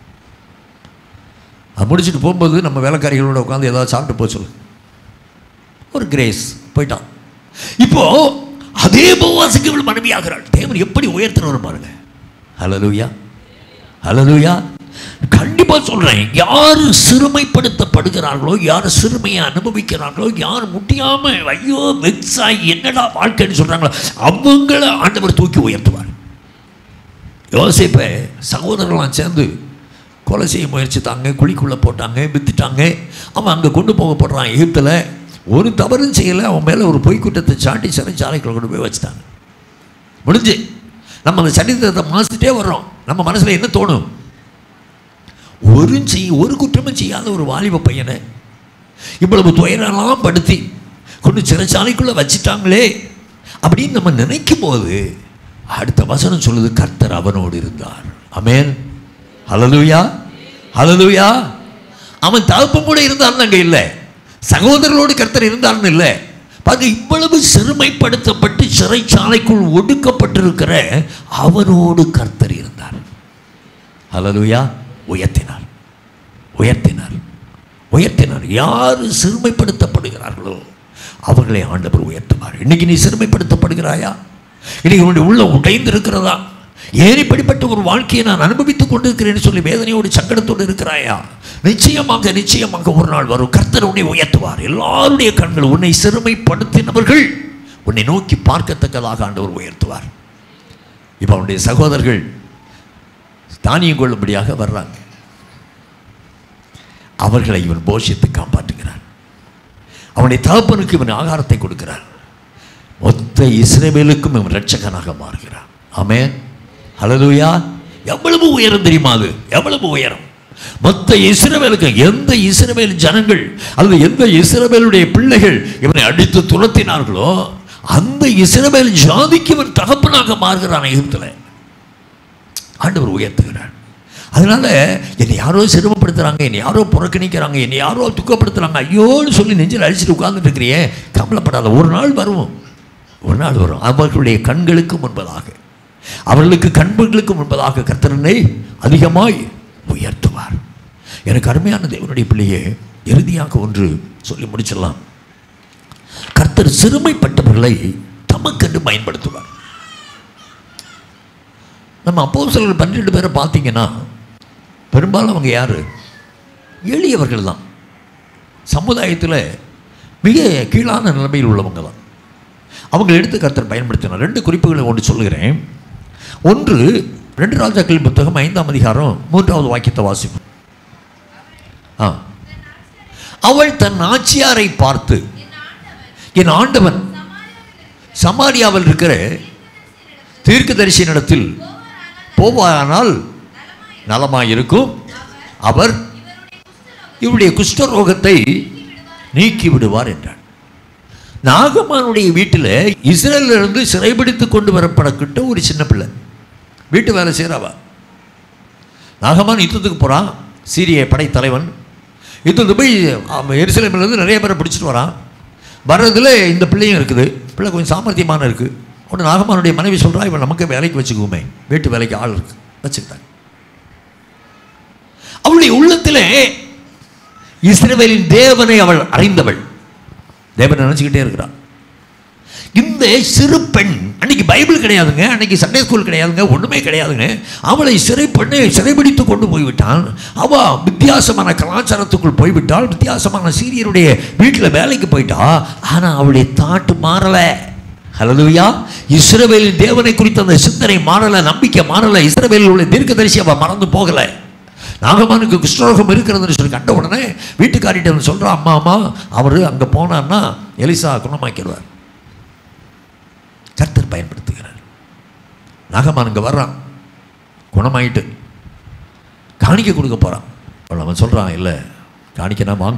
S1: அது முடிச்சுட்டு போகும்போது நம்ம வேலைக்காரிகளோட உட்காந்து ஏதாவது சாப்பிட்டு போக சொல்லு, ஒரு கிரேஸ் போயிட்டான். இப்போது அதே போவாசுக்கு இவள் மனைவி ஆகிறாள். தேவன் எப்படி உயர்த்துறவர் பாருங்க. ஹல்லேலூயா, ஹல்லேலூயா. கண்டிப்பாக சொல்கிறேன், யார் சிறுமைப்படுத்தப்படுகிறார்களோ, யார் சிறுமையை அனுபவிக்கிறார்களோ, யார் முடியாமல் ஐயோ வெக்ஸாய் என்னடா வாழ்க்கைன்னு சொல்கிறாங்களோ, அவங்கள ஆண்டவர் தூக்கி உயர்த்துவார். யோசேப்பை சகோதரர்களாம் சேர்ந்து கொலை செய்ய முயற்சித்தாங்க, குழிக்குள்ளே போட்டாங்க, வித்துட்டாங்க. அவன் அங்கே கொண்டு போகப்படுறான் எகிப்தில். ஒரு தவறும் செய்யலை, அவன் மேலே ஒரு பொய்க்குற்றத்தை சாட்டி சிறைச்சாலைக்குள்ள கொண்டு போய் வச்சுட்டாங்க. முடிஞ்சு நம்ம அந்த சரித்திரத்தை மாசிட்டே வர்றோம். நம்ம மனசில் என்ன தோணும்? ஒரு குற்றமும் செய்யாத ஒரு வாலிப பையனை இவ்வளவு துயரெல்லாம் படுத்தி கொண்டு சிறைச்சாலைக்குள்ளே வச்சிட்டாங்களே அப்படின்னு நம்ம நினைக்கும் போது அடுத்த வசனம் சொல்லுது, கர்த்தர் அவனோடு இருந்தார். ஆமென். ஹல்லேலூயா, ஹல்லேலூயா. அவன் தகப்பன் கூட இருந்தான்னு அங்கே இல்லை, சகோதரர்களோடு கர்த்தர் இருந்தான்னு இல்லை. பாருங்க, இவ்வளவு சிறுமைப்படுத்தப்பட்டு சிறைச்சாலைக்குள் ஒடுக்கப்பட்டிருக்கிற அவனோடு கர்த்தர் இருந்தார். ஹல்லேலூயா. உயர்த்தினார், உயர்த்தினார், உயர்த்தினார். யார் சிறுமைப்படுத்தப்படுகிறார்களோ அவர்களை ஆண்டவர் உயர்த்துவார். இன்னைக்கு நீ சிறுமைப்படுத்தப்படுகிறாயா? இன்னைக்கு உன்னுடைய உள்ள உடைந்து இருக்கிறதா? ஏன் இப்படிப்பட்ட ஒரு வாழ்க்கையை நான் அனுபவித்துக் கொண்டிருக்கிறேன்னு சொல்லி வேதனையோடு சங்கடத்தோடு இருக்கிறாயா? நிச்சயமாக நிச்சயமாக ஒரு நாள் வரும், கர்த்தர் உன்னை உயர்த்துவார். எல்லாருடைய கண்கள் உன்னை சிறுமைப்படுத்தினவர்கள் உன்னை நோக்கி பார்க்கத்தக்கதாக ஆண்டவர் உயர்த்துவார். இப்போ அவனுடைய சகோதரர்கள் தானியம் கொள்ளும்படியாக வர்றாங்க. அவர்களை இவன் போஷித்து காப்பாற்றுகிறார். அவனுடைய தகப்பனுக்கு இவன் ஆகாரத்தை கொடுக்கிறார். மொத்த இஸ்ரவேலுக்கும் இவன் இரட்சகனாக மாறுகிறான். ஆமென். ஹல்லேலூயா. எவ்வளவு உயரம் தெரியுமா? அது எவ்வளவு உயரம்! மொத்த இஸ்ரவேலுக்கு, எந்த இஸ்ரவேல் ஜனங்கள் அல்லது எந்த இஸ்ரவேலுடைய பிள்ளைகள் இவனை அடித்து துரத்தினார்களோ அந்த இஸ்ரவேல் ஜாதிக்கு இவன் தகப்பனாக மாறுகிறான். எகிப்தில் ஆண்டவர் உயர்த்துகிறார். அதனால என்னை யாரோ சிரமப்படுத்துறாங்க, என்னை யாரோ புறக்கணிக்கிறாங்க, என்னை யாரோ துக்கப்படுத்துறாங்க, ஐயோன்னு சொல்லி நெஞ்சில் அழிச்சிட்டு உட்கார்ந்துட்டு இருக்கிறியே, கவலைப்படாத. ஒரு நாள் வரும், ஒரு நாள் வரும். அவர்களுடைய கண்களுக்கு முன்பதாக, அவர்களுக்கு கண்களுக்கு முன்பதாக கர்த்தரனை அதிகமாய் உயர்த்துவார். எனக்கு அருமையான தேவனுடைய பிள்ளையே, இறுதியாக ஒன்று சொல்லி முடிச்சிடலாம். கர்த்தர் சிறுமைப்பட்டவர்களை தமக்கென்று பயன்படுத்துவார். நம்ம அப்போஸ்தலர்கள் 12 பேரை பார்த்தீங்கன்னா பெரும்பாலும் அவங்க யார்? எளியவர்கள் தான், சமுதாயத்தில் மிக கீழான நிலைமையில் உள்ளவங்க தான். அவங்க எடுத்து கர்த்தர் பயன்படுத்தினார். 2 குறிப்புகளை ஒன்று சொல்லுகிறேன். ஒன்று 2 ராஜாக்களின் புத்தகம் 5ஆம் அதிகாரம் 3வது வாக்கியத்தை வாசிப்போம். அவள் தன் ஆட்சியாரை பார்த்து, என் ஆண்டவன் சமாரியாவில் இருக்கிற தீர்க்கதரிசியினிடத்தில் போவானால் நலமாயிருக்கும், அவர் இவருடைய குஷ்டரோகத்தை நீக்கி விடுவார் என்றார். நாகமானுடைய வீட்டில் இஸ்ரேலிலிருந்து சிறைபிடித்து கொண்டு வரப்படக்கிட்ட ஒரு சின்ன பிள்ளை வீட்டு வேலை செய்கிறவா. நாகமான் யுத்தத்துக்கு போகிறான், சீரிய படைத்தலைவன். யுத்தத்துக்கு போய் எருசலேமிலிருந்து நிறைய பேரை பிடிச்சிட்டு வரான். வர்றதுல இந்த பிள்ளையும் இருக்குது. பிள்ளை கொஞ்சம் சாமர்த்தியமான இருக்குது. ஒன்று நாகமானுடைய மனைவி சொல்கிறா, இவன் நமக்கு வேலைக்கு வச்சுக்குவோமே, வீட்டு வேலைக்கு ஆள் இருக்கு, வச்சுக்கிட்டாங்க. அவளுடைய உள்ளத்தில் இஸ்ரவேலின் தேவனை அவள் அறிந்தவள், தேவனை நினச்சிக்கிட்டே இருக்கிறாள். இந்த சிறு பெண், அன்னைக்கு பைபிள் கிடையாதுங்க, அன்னைக்கு சண்டே ஸ்கூல் கிடையாதுங்க, ஒன்றுமே கிடையாதுங்க. அவளை சிறைபிடித்து கொண்டு போய்விட்டான். அவள் வித்தியாசமான கலாச்சாரத்துக்குள் போய்விட்டாள், வித்தியாசமான சீரியருடைய வீட்டில் வேலைக்கு போயிட்டா. ஆனால் அவளுடைய தாட்டு மாறலை. ஹல்லேலூயா. இஸ்ரவேலின் தேவனை குறித்த அந்த சிந்தனை மாறலை, நம்பிக்கை மாறலை. இஸ்ரவேலில் உள்ள தீர்க்கதரிசி அவள் மறந்து போகலை. நாகமானுக்கு குஷ்டரோகம் இருக்கிறதுன்னு சொல்லி கண்ட உடனே வீட்டுக்காரிட்ட வந்து சொல்கிறான், அம்மா அம்மா அவர் அங்கே போனான்னா எலிசா குணமாக்கிடுவார். கர்த்தர் பயன்படுத்துகிறார். நாகமான் இங்கே வர்றான், குணமாயிட்டு காணிக்க கொடுக்க போகிறான். அவன் சொல்கிறான், இல்லை காணிக்க நான்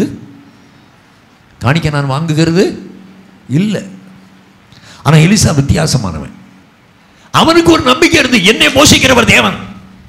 S1: வாங்குகிறது இல்லை. ஆனால் எலிசா வித்தியாசமானவன். அவனுக்கு ஒரு நம்பிக்கை இருந்து, என்னை போஷிக்கிறவர் தேவன்,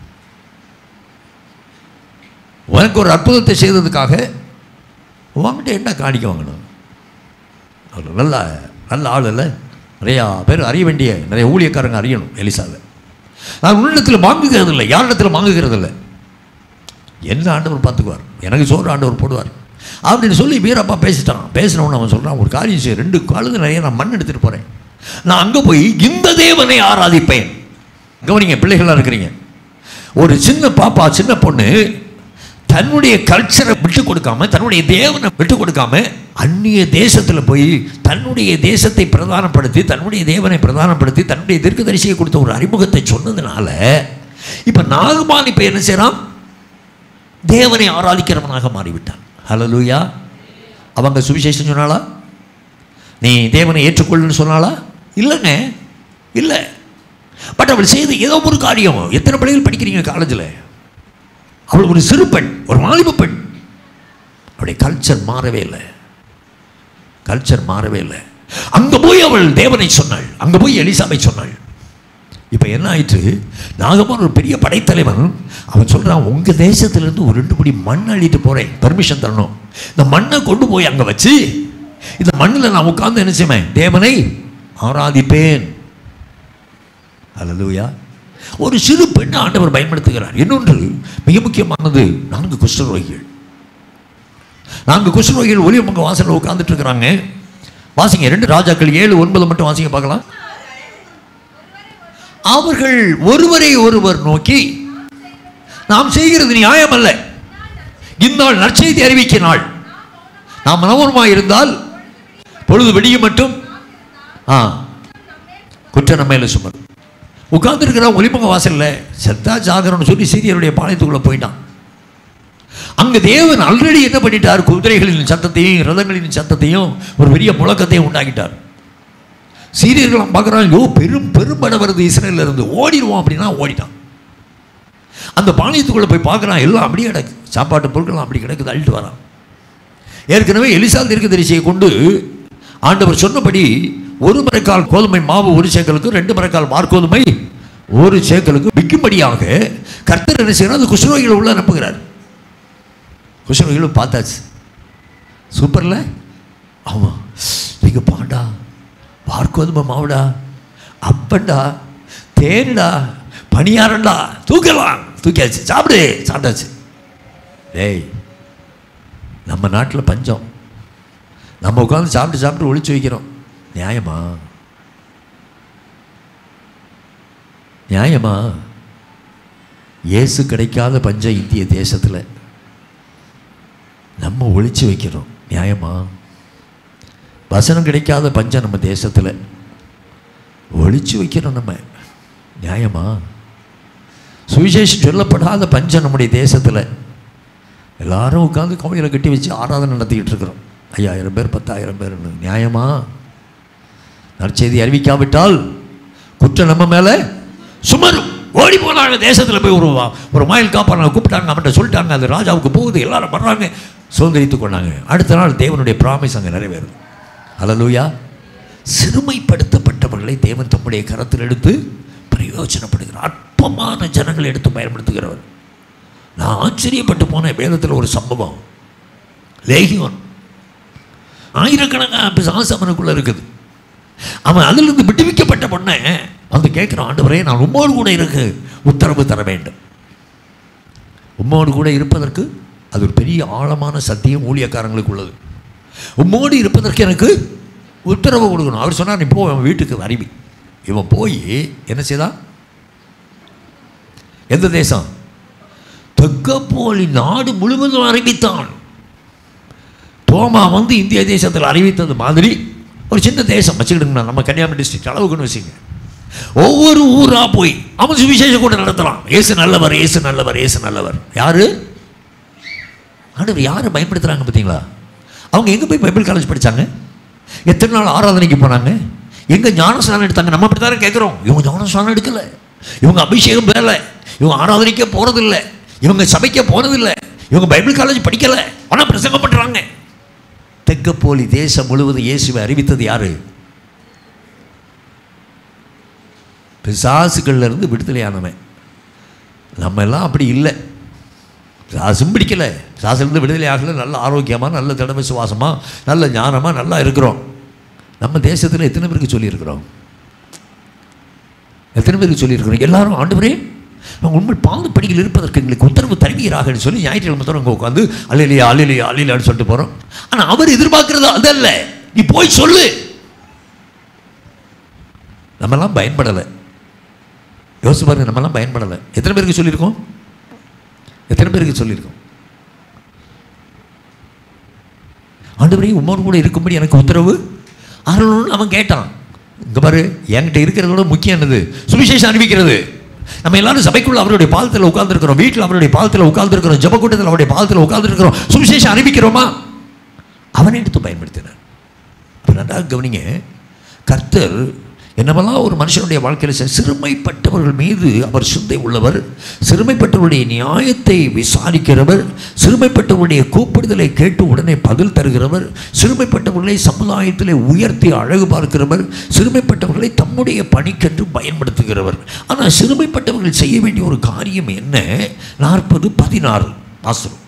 S1: உனக்கு ஒரு அற்புதத்தை செய்ததுக்காக உங்ககிட்ட என்ன காணிக்க வாங்கணும்? அவர் நல்ல நல்ல ஆள் இல்லை, நிறையா பேர் அறிய வேண்டிய நிறைய ஊழியக்காரங்க அறியணும் எலிசாவை. நான் உன்னிடத்தில் வாங்குகிறது இல்லை, யாரிடத்தில் வாங்குகிறது இல்லை, என்ன ஆண்டவர் பார்த்துக்குவார், எனக்கு சோறு ஆண்டவர் போடுவார் அப்படின்னு சொல்லி வீரப்பா பேசிட்டான். பேசினவன் அவன் சொல்கிறான், ஒரு காரியம் செய்ய, 2 காலுங்க நிறைய நான் மண் எடுத்துகிட்டு போகிறேன், நான் அங்கே போய் இந்த தேவனை ஆராதிப்பேன். கவனிங்க பிள்ளைகளாக இருக்கிறீங்க, ஒரு சின்ன பாப்பா சின்ன பொண்ணு தன்னுடைய கல்ச்சரை விட்டு கொடுக்காம, தன்னுடைய தேவனை விட்டு கொடுக்காம அந்நிய தேசத்தில் போய் தன்னுடைய தேசத்தை பிரதானப்படுத்தி, தன்னுடைய தேவனை பிரதானப்படுத்தி, தன்னுடைய தீர்க்கதரிசியை கொடுத்த ஒரு அறிமுகத்தை சொன்னதுனால இப்போ நாகமான் இப்போ என்ன செய்கிறான்? தேவனை ஆராதிக்கிறவனாக மாறிவிட்டான். ஹல்லேலூயா. அவங்க சுவிசேஷம் சொன்னாளா? நீ தேவனை ஏற்றுக்கொள்ளுன்னு சொன்னாளா? இல்லைங்க, இல்லை. பட் அவள் செய்து ஏதோ ஒரு காரியம். எத்தனை பிள்ளைகள் படிக்கிறீங்க காலேஜில்? அவள் ஒரு சிறு பெண், ஒரு வாலிப பெண். அவளுடைய கல்ச்சர் மாறவே இல்லை, கல்ச்சர் மாறவே இல்லை. அங்கே போய் அவள் தேவனை சொன்னாள், அங்கே போய் எலிசாவை சொன்னாள். இப்போ என்ன ஆயிற்று? நாகமான் ஒரு பெரிய படைத்தலைவன். அவன் சொல்கிறான், உங்கள் தேசத்திலேருந்து ஒரு 2 படி மண் அள்ளிட்டு போகிறேன், பர்மிஷன் தரணும். இந்த மண்ணை கொண்டு போய் அங்கே வச்சு இந்த மண்ணில் நான் உட்கார்ந்து என்ன செய்வேன்? தேவனை ஆராதிப்பேன். அல்லேலூயா. ஒரு சிறு பெண்ணை ஆண்டவர் பயன்படுத்துகிறார். இன்னொன்று மிக முக்கியமானது, 4 குஷ்டரோகிகள். 4 குஷ்டரோகிகள் ஒலிவமங்க வாசலில் உட்கார்ந்துட்டு இருக்கிறாங்க. வாசிங்க 2 ராஜாக்கள் 7:9 மட்டும் வாசிங்க பார்க்கலாம். அவர்கள் ஒருவரை ஒருவர் நோக்கி, நாம் செய்கிறது நியாயம் அல்ல, இந்நாள் நற்செய்தி அறிவிக்க நாள், நாம் மனோரமாக இருந்தால் பொழுது வெடியும் மட்டும் குற்றம் நம்ம மேல சுமரும். உட்கார்ந்துருக்கிற ஒலிமங்க வாசல்ல செத்தா ஜாகரம்னு சொல்லி சீரியருடைய பாளையத்துக்குள்ள போயிட்டான். அங்கு தேவன் ஆல்ரெடி என்ன பண்ணிட்டார்? குதிரைகளின் சத்தத்தையும் ரதங்களின் சத்தத்தையும் ஒரு பெரிய முழக்கத்தையும் உண்டாக்கிட்டார். சீரியர்கள் பார்க்குறாங்க, பெரும் பெரும்படை வருது இஸ்ரேலில் இருந்து, ஓடிடுவோம் அப்படின்னா ஓடிட்டான். அந்த பாளையத்துக்குள்ளே போய் பார்க்குறான், எல்லாம் அப்படியே கிடக்கு, சாப்பாட்டு பொருட்கள்லாம் அப்படி கிடக்குது, அழிட்டு வரான். ஏற்கனவே எலிசா தீர்க்கதரிசியை கொண்டு ஆண்டவர் சொன்னபடி 1 மரக்கால் கோதுமை மாவு 1 சேக்கலுக்கு, 2 மரக்கால் மார்கோதுமை 1 சேக்கலுக்கு விற்கும்படியாக கர்த்தர் என்ன செய்யறார்? அந்த குஷ்டரோகிகளை உள்ள அனுப்புகிறார். குஷ்டரோகிகளும் பார்த்தாச்சு, சூப்பர்ல, ஆமாம், நீங்கள் பாண்டா, மார்கோதுமை மாவுடா, அப்பண்டா, தேன்டா, பணியாரண்டா, தூக்கலாம், தூக்கியாச்சு, சாப்பிடு, சாப்பிட்டாச்சு. டேய், நம்ம நாட்டில் பஞ்சம், நம்ம உட்காந்து சாப்பிட்டு சாப்பிட்டு ஒழிச்சு வைக்கிறோம். நியாயமா? நியாயமா? இயேசு கிடைக்காத பஞ்சம் இந்திய தேசத்தில் நம்ம ஒழிச்சு வைக்கிறோம். நியாயமா? வசனம் கிடைக்காத பஞ்சம் நம்ம தேசத்தில் ஒழிச்சு வைக்கிறோம் நம்ம. நியாயமா? சுவிசேஷம் சொல்லப்படாத பஞ்சம் நம்முடைய தேசத்தில் எல்லாரும் உட்காந்து கோவிலை கட்டி வச்சு ஆராதனை நடத்திக்கிட்டு இருக்கிறோம். 5000 பேர் 10,000 பேர்னு. நியாயமா? நற்செய்தி அறிவிக்காவிட்டால் குற்றம் நம்ம மேலே சுமரும். ஓடி போனாங்க தேசத்தில் போய் ஒரு மயில் காப்பாங்க கூப்பிட்டாங்க, அவன்கிட்ட சொல்லிட்டாங்க, அது ராஜாவுக்கு போகுது, எல்லாரும் வர்றாங்க, சுதந்திரித்து கொண்டாங்க. அடுத்த நாள் தேவனுடைய பிராமிஸ் அங்கே நிறைவேறும். அல்லேலூயா. சிறுமைப்படுத்தப்பட்டவர்களை தேவன் தம்முடைய கரத்தில் எடுத்து பிரயோஜனப்படுகிறார். அற்பமான ஜனங்களை எடுத்து பயன்படுத்துகிறவர். நான் ஆச்சரியப்பட்டு போன வேதத்தில் ஒரு சம்பவம். லேகியோன் ஆயிரக்கணக்கான பிசாசு அவனுக்குள்ள இருக்குது. அவன் அதிலிருந்து விடுவிக்கப்பட்ட பொண்ணை வந்து கேட்குறான், ஆண்டவரே, நான் உம்மோடு கூட இருக்கு உத்தரவு தர வேண்டும். உம்மோடு கூட இருப்பதற்கு அது ஒரு பெரிய ஆழமான சத்தியம் ஊழியக்காரங்களுக்கு உள்ளது. உம்மோடு இருப்பதற்கு எனக்கு உத்தரவு கொடுக்கணும். அவர் சொன்னார், நீ போ, அவன் வீட்டுக்கு அறிவி. இவன் போய் என்ன செய்தான்? எந்த தேசம்? தெக்கப்போலி நாடு முழுவதும் அறிவித்தான். தோமா வந்து இந்திய தேசத்தில் அறிவித்தது மாதிரி ஒரு சின்ன தேசம் வச்சுக்கிடுங்க, நம்ம கன்னியாகுமரி டிஸ்ட்ரிக்ட் அளவுக்குன்னு வச்சுங்க. ஒவ்வொரு ஊராக போய் அவன் சுவிசேஷம் கூட நடத்தலாம். ஏசு நல்லவர், ஏசு நல்லவர், ஏசு நல்லவர். யாரு ஆண்டவர் யாரை பயன்படுத்துகிறாங்க பார்த்தீங்களா? அவங்க எங்கே போய் பைபிள் காலேஜ் படித்தாங்க? எத்தனை நாள் ஆராதனைக்கு போனாங்க? எங்கே ஞானஸ்நானம் எடுத்தாங்க? நம்ம அப்படி தானே கேட்குறோம். இவங்க ஞானஸ்நானம் எடுக்கலை, இவங்க அபிஷேகம் பெறலை, இவங்க ஆராதனைக்கே போகிறதில்லை, இவங்க சபைக்கே போனதில்லை, இவங்க பைபிள் காலேஜ் படிக்கலை, ஆனால் பிரசங்கம் பண்ணுறாங்க. தெக்கப்போலி தேசம் முழுவதும் இயேசுவை அறிவித்தது யாரு? பிசாசுகள்ல இருந்து விடுதலையானவன். நம்ம எல்லாம் அப்படி இல்லை. பிசாசும் பிடிக்கலை, பிசாசுலேருந்து விடுதலை ஆகலை, நல்ல ஆரோக்கியமாக, நல்ல திட விசுவாசமாக, நல்ல ஞானமாக நல்லா இருக்கிறோம். நம்ம தேசத்தில் எத்தனை பேருக்கு சொல்லியிருக்கிறோம்? எத்தனை பேருக்கு சொல்லியிருக்கிறோம்? எல்லாரும் ஆண்டவரே அவங்க உண்மை பாது படிகள் இருப்பதற்கு எங்களுக்கு உத்தரவு தருவீராகன்னு சொல்லி ஞாயிற்றுக்கிழமை தவிர அங்கே உட்காந்து அல்லையா அல்லையா அல்லையான்னு சொல்லிட்டு போகிறோம். ஆனால் அவர் எதிர்பார்க்கறது அதல்ல, நீ போய் சொல்லு. நம்மெல்லாம் பயன்படலை. யோசிச்சு பாருங்க, நம்மெல்லாம் பயன்படலை. எத்தனை பேருக்கு சொல்லியிருக்கோம்? எத்தனை பேருக்கு சொல்லியிருக்கோம்? ஆண்டவரே உம்மோடு கூட இருக்கும்படி எனக்கு உத்தரவு அருள்னு அவன் கேட்டான். இங்கே பாரு, என்கிட்ட இருக்கிறதோட முக்கியம் என்னது? சுவிசேஷம் அறிவிக்கிறது. நம்ம எல்லாரும் சபைக்குள்ள அவருடைய பாதத்தில் உட்கார்ந்துருக்கிறோம், வீட்டில் அவருடைய பாதத்தில் உட்கார்ந்துருக்கிறோம், ஜெப கூட்டத்தில் அவருடைய பாதத்தில் உட்கார்ந்துருக்கிறோம். சுவிசேஷம் அறிவிக்கிறோமா? அவனை எடுத்து பயன்படுத்தினார். நன்றாக கவனிங்க, கர்த்தர் என்னவெல்லாம் ஒரு மனுஷனுடைய வாழ்க்கையில் சிறுமைப்பட்டவர்கள் மீது அவர் சிந்தை உள்ளவர், சிறுமைப்பட்டவருடைய நியாயத்தை விசாரிக்கிறவர், சிறுமைப்பட்டவருடைய கூப்பிடுதலை கேட்டு உடனே பதில் தருகிறவர், சிறுமைப்பட்டவர்களை சமுதாயத்தில் உயர்த்தி அழகு பார்க்கிறவர், சிறுமைப்பட்டவர்களை தம்முடைய பணிக்கென்று பயன்படுத்துகிறவர். ஆனால் சிறுமைப்பட்டவர்கள் செய்ய வேண்டிய ஒரு காரியம் என்ன? 40:16 வாசனம்.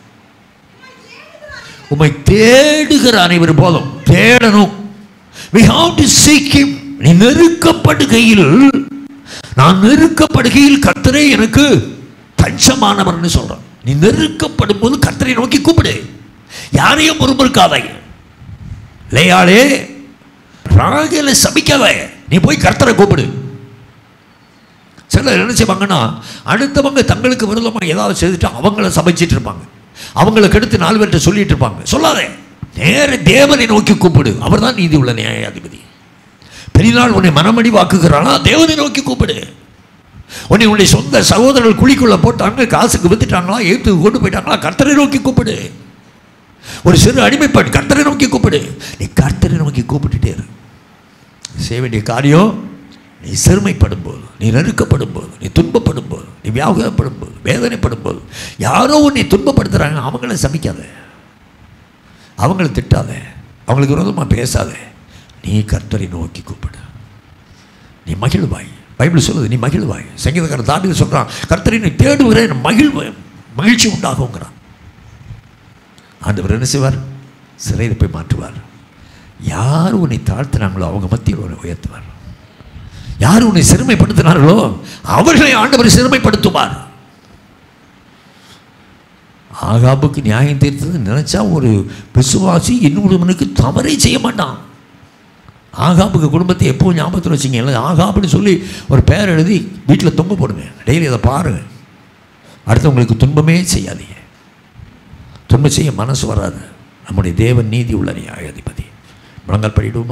S1: உம்மை தேடுகிற அனைவரும் போதும் தேடணும். We have to seek him. நீ நெருக்கப்படுகையில், நான் நெருக்கப்படுகையில் கர்த்தரே எனக்கு தஞ்சமானவர்னு சொல்றான். நீ நெருக்கப்படும் போது கர்த்தரை நோக்கி கூப்பிடு. யாரையும் முறுமுறுக்காத, லேயாளே ராகேலை சபிக்காத, நீ போய் கர்த்தரை கூப்பிடு. சிலர் என்ன செய்வாங்கன்னா, அடுத்தவங்க தங்களுக்கு விரோதமாக ஏதாவது செய்துட்டு அவங்கள சமைச்சிட்டு இருப்பாங்க, அவங்களை கெடுத்து 4 பேர்கிட்ட சொல்லிட்டு இருப்பாங்க. சொல்லாதே, நேர தேவனை நோக்கி கூப்பிடு. அவர் தான் நீதி உள்ள நியாயாதிபதி. பெரியநாள் உன்னை மனமடி வாக்குகிறானா, தேவனை நோக்கி கூப்பிடு. உன்னுடைய சொந்த சகோதரர்கள் குழிக்குள்ள போட்டாங்க, காசுக்கு வித்துட்டாங்களா, ஏத்துக்கு கொண்டு போயிட்டாங்களா, கர்த்தரை நோக்கி கூப்பிடு. ஒரு சிறு அடிமைப்பட்டு கர்த்தரை நோக்கி கூப்பிடு. நீ கர்த்தரை நோக்கி கூப்பிட்டுட்டே இரு. செய்ய வேண்டிய காரியம், நீ சிறுமைப்படும் போது, நீ நெருக்கப்படும் போது, நீ துன்பப்படும் போது, நீ வியாகுலப்படும் போது, வேதனைப்படும் போது, யாரோ உன்னை துன்பப்படுத்துறாங்க, அவங்கள சபிக்காத, அவங்கள திட்டாத, அவங்களுக்கு விரோதமாக பேசாத. நீ கர்த்தரை நோக்கி கூப்பிடு, நீ மகிழ்வாய். பைபிள் சொல்லுது, நீ மகிழ்வாய். சங்கீதக்காரன் தாவீது சொல்றான், கர்த்தரை நீ தேடுகிறேன், மகிழ்ச்சி உண்டாகுங்கிறான். ஆண்டவர் என்ன செய்வார்? சிறையில் போய் மாற்றுவார். யார் உன்னை தாழ்த்தினாங்களோ அவங்க மத்தியில் உன்னை உயர்த்துவார். யார் உன்னை சிறுமைப்படுத்தினார்களோ அவர்களை ஆண்டவர் சிறுமைப்படுத்துவார். ஆகாபுக்கு நியாயம் தீர்த்தது நினைச்சா ஒரு விசுவாசி இன்னொருவனுக்கு தவறே செய்ய மாட்டான். ஆகாபுக்கு குடும்பத்தை எப்போ ஞாபகத்தில் வச்சிங்க, ஆகாபுன்னு சொல்லி ஒரு பேர் எழுதி வீட்டில் தொங்க போடுங்க. டெய்லி அதை பாருங்க. அடுத்தவங்களுக்கு துன்பமே செய்யாதீங்க. துன்பம் செய்ய மனசு வராது. நம்முடைய தேவன் நீதி உள்ள நியாயாதிபதி. முழங்கால் படிடுவோமா?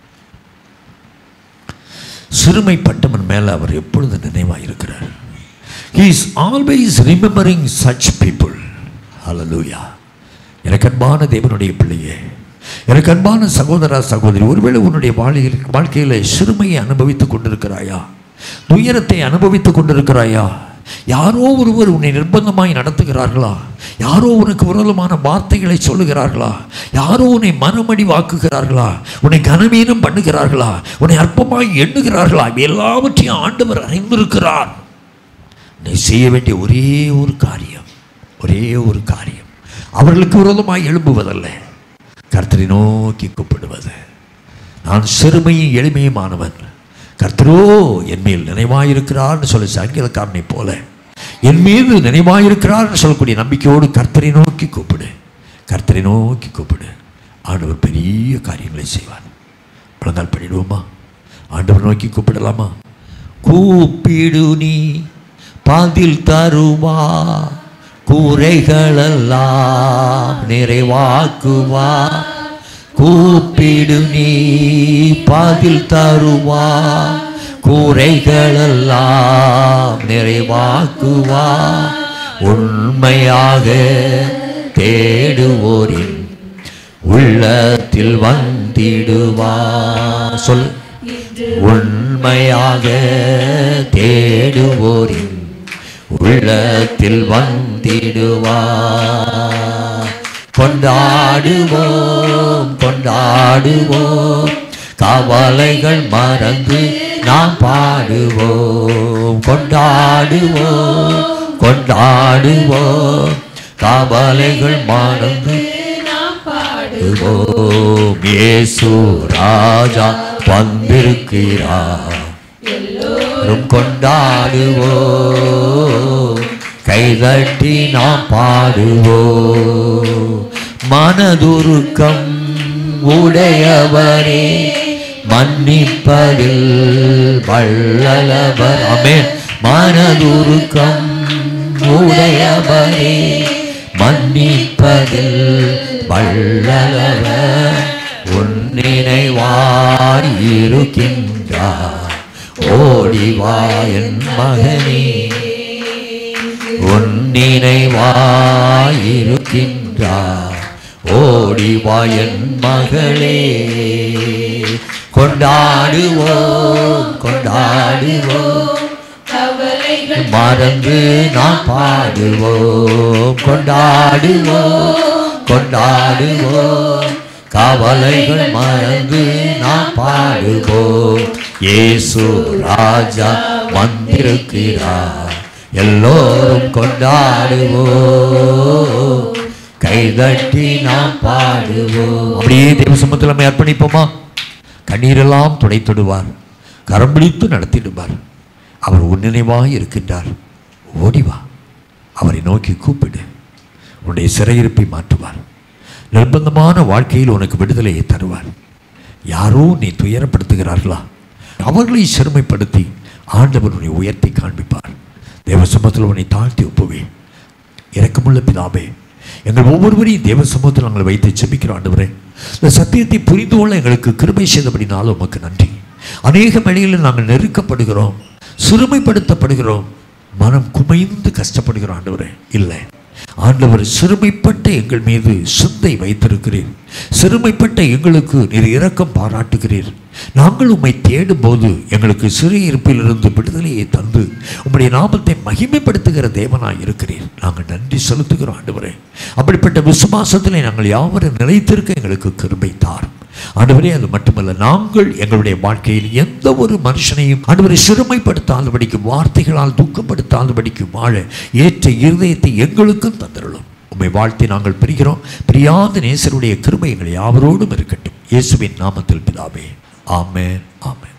S1: சிறுமைப்பட்டவன் மேலே அவர் எப்பொழுது நினைவாக இருக்கிறார். He is always remembering such people. Hallelujah. எனக்கு அன்பான தேவனுடைய பிள்ளையே, எனக்கு அன்பான சகோதரா சகோதரி, ஒருவேளை உன்னுடைய வாழ்க்கையில் சிறுமையை அனுபவித்துக் கொண்டிருக்கிறாயா? துயரத்தை அனுபவித்துக் கொண்டிருக்கிறாயா? யாரோ ஒருவர் உன்னை நிர்பந்தமாய் நடத்துகிறார்களா? யாரோ உனக்கு விரோதமான வார்த்தைகளை சொல்லுகிறார்களா? யாரோ உன்னை மனமடி வாக்குகிறார்களா? உன்னை கனவீனம் பண்ணுகிறார்களா? உன்னை அற்பமாய் எண்ணுகிறார்களா? எல்லாவற்றையும் ஆண்டவர் அறிந்திருக்கிறார். நீ செய்ய வேண்டிய ஒரே ஒரு காரியம் அவர்களுக்கு விரோதமாய் எழும்புவதல்ல, கர்த்தரை நோக்கி கூப்பிடுவது. நான் சிறுமையும் எளிமையுமானவன், கர்த்தரோ என் மேல் நினைவாயிருக்கிறார்னு சொல்ல சங்கீதக்காரனை போல என் மீது நினைவாயிருக்கிறார்னு சொல்லக்கூடிய நம்பிக்கையோடு கர்த்தரை நோக்கி கூப்பிடு. கர்த்தரை நோக்கி கூப்பிடு. ஆண்டவர் பெரிய காரியங்களை செய்வார். முழங்கால் பண்ணிடுவோமா? ஆண்டவர் நோக்கி கூப்பிடலாமா? கூப்பிடு நீ பதில் தருவா, குறைகளெல்லாம் நிறைவாக்குவா. கூப்பிடு நீ பதில் தருவா, குறைகளெல்லாம் நிறைவாக்குவா. உண்மையாக தேடுவோரின் உள்ளத்தில் வந்திடுவா. சொல், உண்மையாக தேடுவோரின் உள்ளத்தில் வந்திடுவா. கொண்டாடுவோம் கொண்டாடுவோம், கவலைகள் மறந்து நாம் பாடுவோம். கொண்டாடுவோம் கொண்டாடுவோம், கவலைகள் மறந்து நாம் பாடுவோம். இயேசு ராஜா வந்திருக்கிறார், எல்லோரும் கொண்டாடுவோம். கைதட்டி நாம் பாடுவோம். மனதுருக்கம் உடையவரே, மன்னிப்பதில் வல்லவர். ஆமென். மனதுருக்கம் உடையவரே, மன்னிப்பதில் வல்லவர். உன்னினைவார் இருக்கின்றார், ஓடிவா என் மகனே. உன்னினைவாய் இருக்கின்றார், ஓடிவா என் மகளே. கொண்டாடுவோம் கொண்டாடுவோம் மறந்து நாம் பாடுவோம். கொண்டாடுவோம் கொண்டாடுவோம் கவலைகள் மறந்து நாம் பாடுவோம். இயேசு ராஜா வந்திருக்கிறார், எல்லோரும் கொண்டாடுவோம், கைதட்டி நாம் பாடுவோம். அப்படியே தேவ சமூகத்தில் நம்ம அர்ப்பணிப்போமா? கண்ணீரெல்லாம் துடைத்திடுவார், கரம் பிடித்து நடத்திடுவார். அவர் உன்னினைவாய் இருக்கின்றார். ஓடிவா, அவரை நோக்கி கூப்பிடு. உன்னுடைய சிறையிருப்பை மாற்றுவார். நிர்பந்தமான வாழ்க்கையில் உனக்கு விடுதலையை தருவார். யாரோ நீ துயரப்படுத்துகிறார்களா, அவர்களை சிறுமைப்படுத்தி ஆண்டவர் உன்னை உயர்த்தி காண்பிப்பார். தேவ சமூகத்தில் உன்னை தாழ்த்தி ஒப்புவே. இரக்கமுள்ள பிதாவே, எங்கள் ஒவ்வொருவரையும் தேவ சமூகத்தில் நாங்கள் வைத்து செபிக்கிறோம். ஆண்டவரே, இந்த சத்தியத்தை புரிந்து கொள்ள எங்களுக்கு கிருபை செய்தபடினாலும் உமக்கு நன்றி. அநேக வேளைகளில் நாங்கள் நெருக்கப்படுகிறோம், சிறுமைப்படுத்தப்படுகிறோம், மனம் குமைந்து கஷ்டப்படுகிறோம். ஆண்டவரே, இல்லை, ஆண்டவர் சிறுமைப்பட்ட எங்கள் மீது சிந்தை வைத்திருக்கிறீர். சிறுமைப்பட்ட எங்களுக்கு நீர் இரக்கம் பாராட்டுகிறீர். நாங்கள் உம்மை தேடும் போது எங்களுக்கு சிறு இருப்பிலிருந்து விடுதலையை தந்து உம்முடைய நாமத்தை மகிமைப்படுத்துகிற தேவனாய் இருக்கிறீர். நாங்கள் நன்றி செலுத்துகிறோம். ஆண்டவரே, அப்படிப்பட்ட விசுவாசத்திலே நாங்கள் யாவரும் நிலைத்திருக்க எங்களுக்கு கிருபை தாரும். ஆண்டவரே, அது மட்டுமல்ல, நாங்கள் எங்களுடைய வாழ்க்கையில் எந்த ஒரு மனுஷனையும் ஆண்டவரை சிறுமைப்படுத்தாதபடிக்கும் வார்த்தைகளால் துக்கப்படுத்தாதபடிக்கும் வாழ ஏற்ற இருதயத்தை எங்களுக்கும் தந்தருளும். உம்மை வாழ்த்தி நாங்கள் பிரிகிறோம். பிரியாத நேசருடைய கிருபை எங்கள் யாவரோடும் இருக்கட்டும். இயேசுவின் நாமத்தில் பிதாவே, ஆமென், ஆமென்.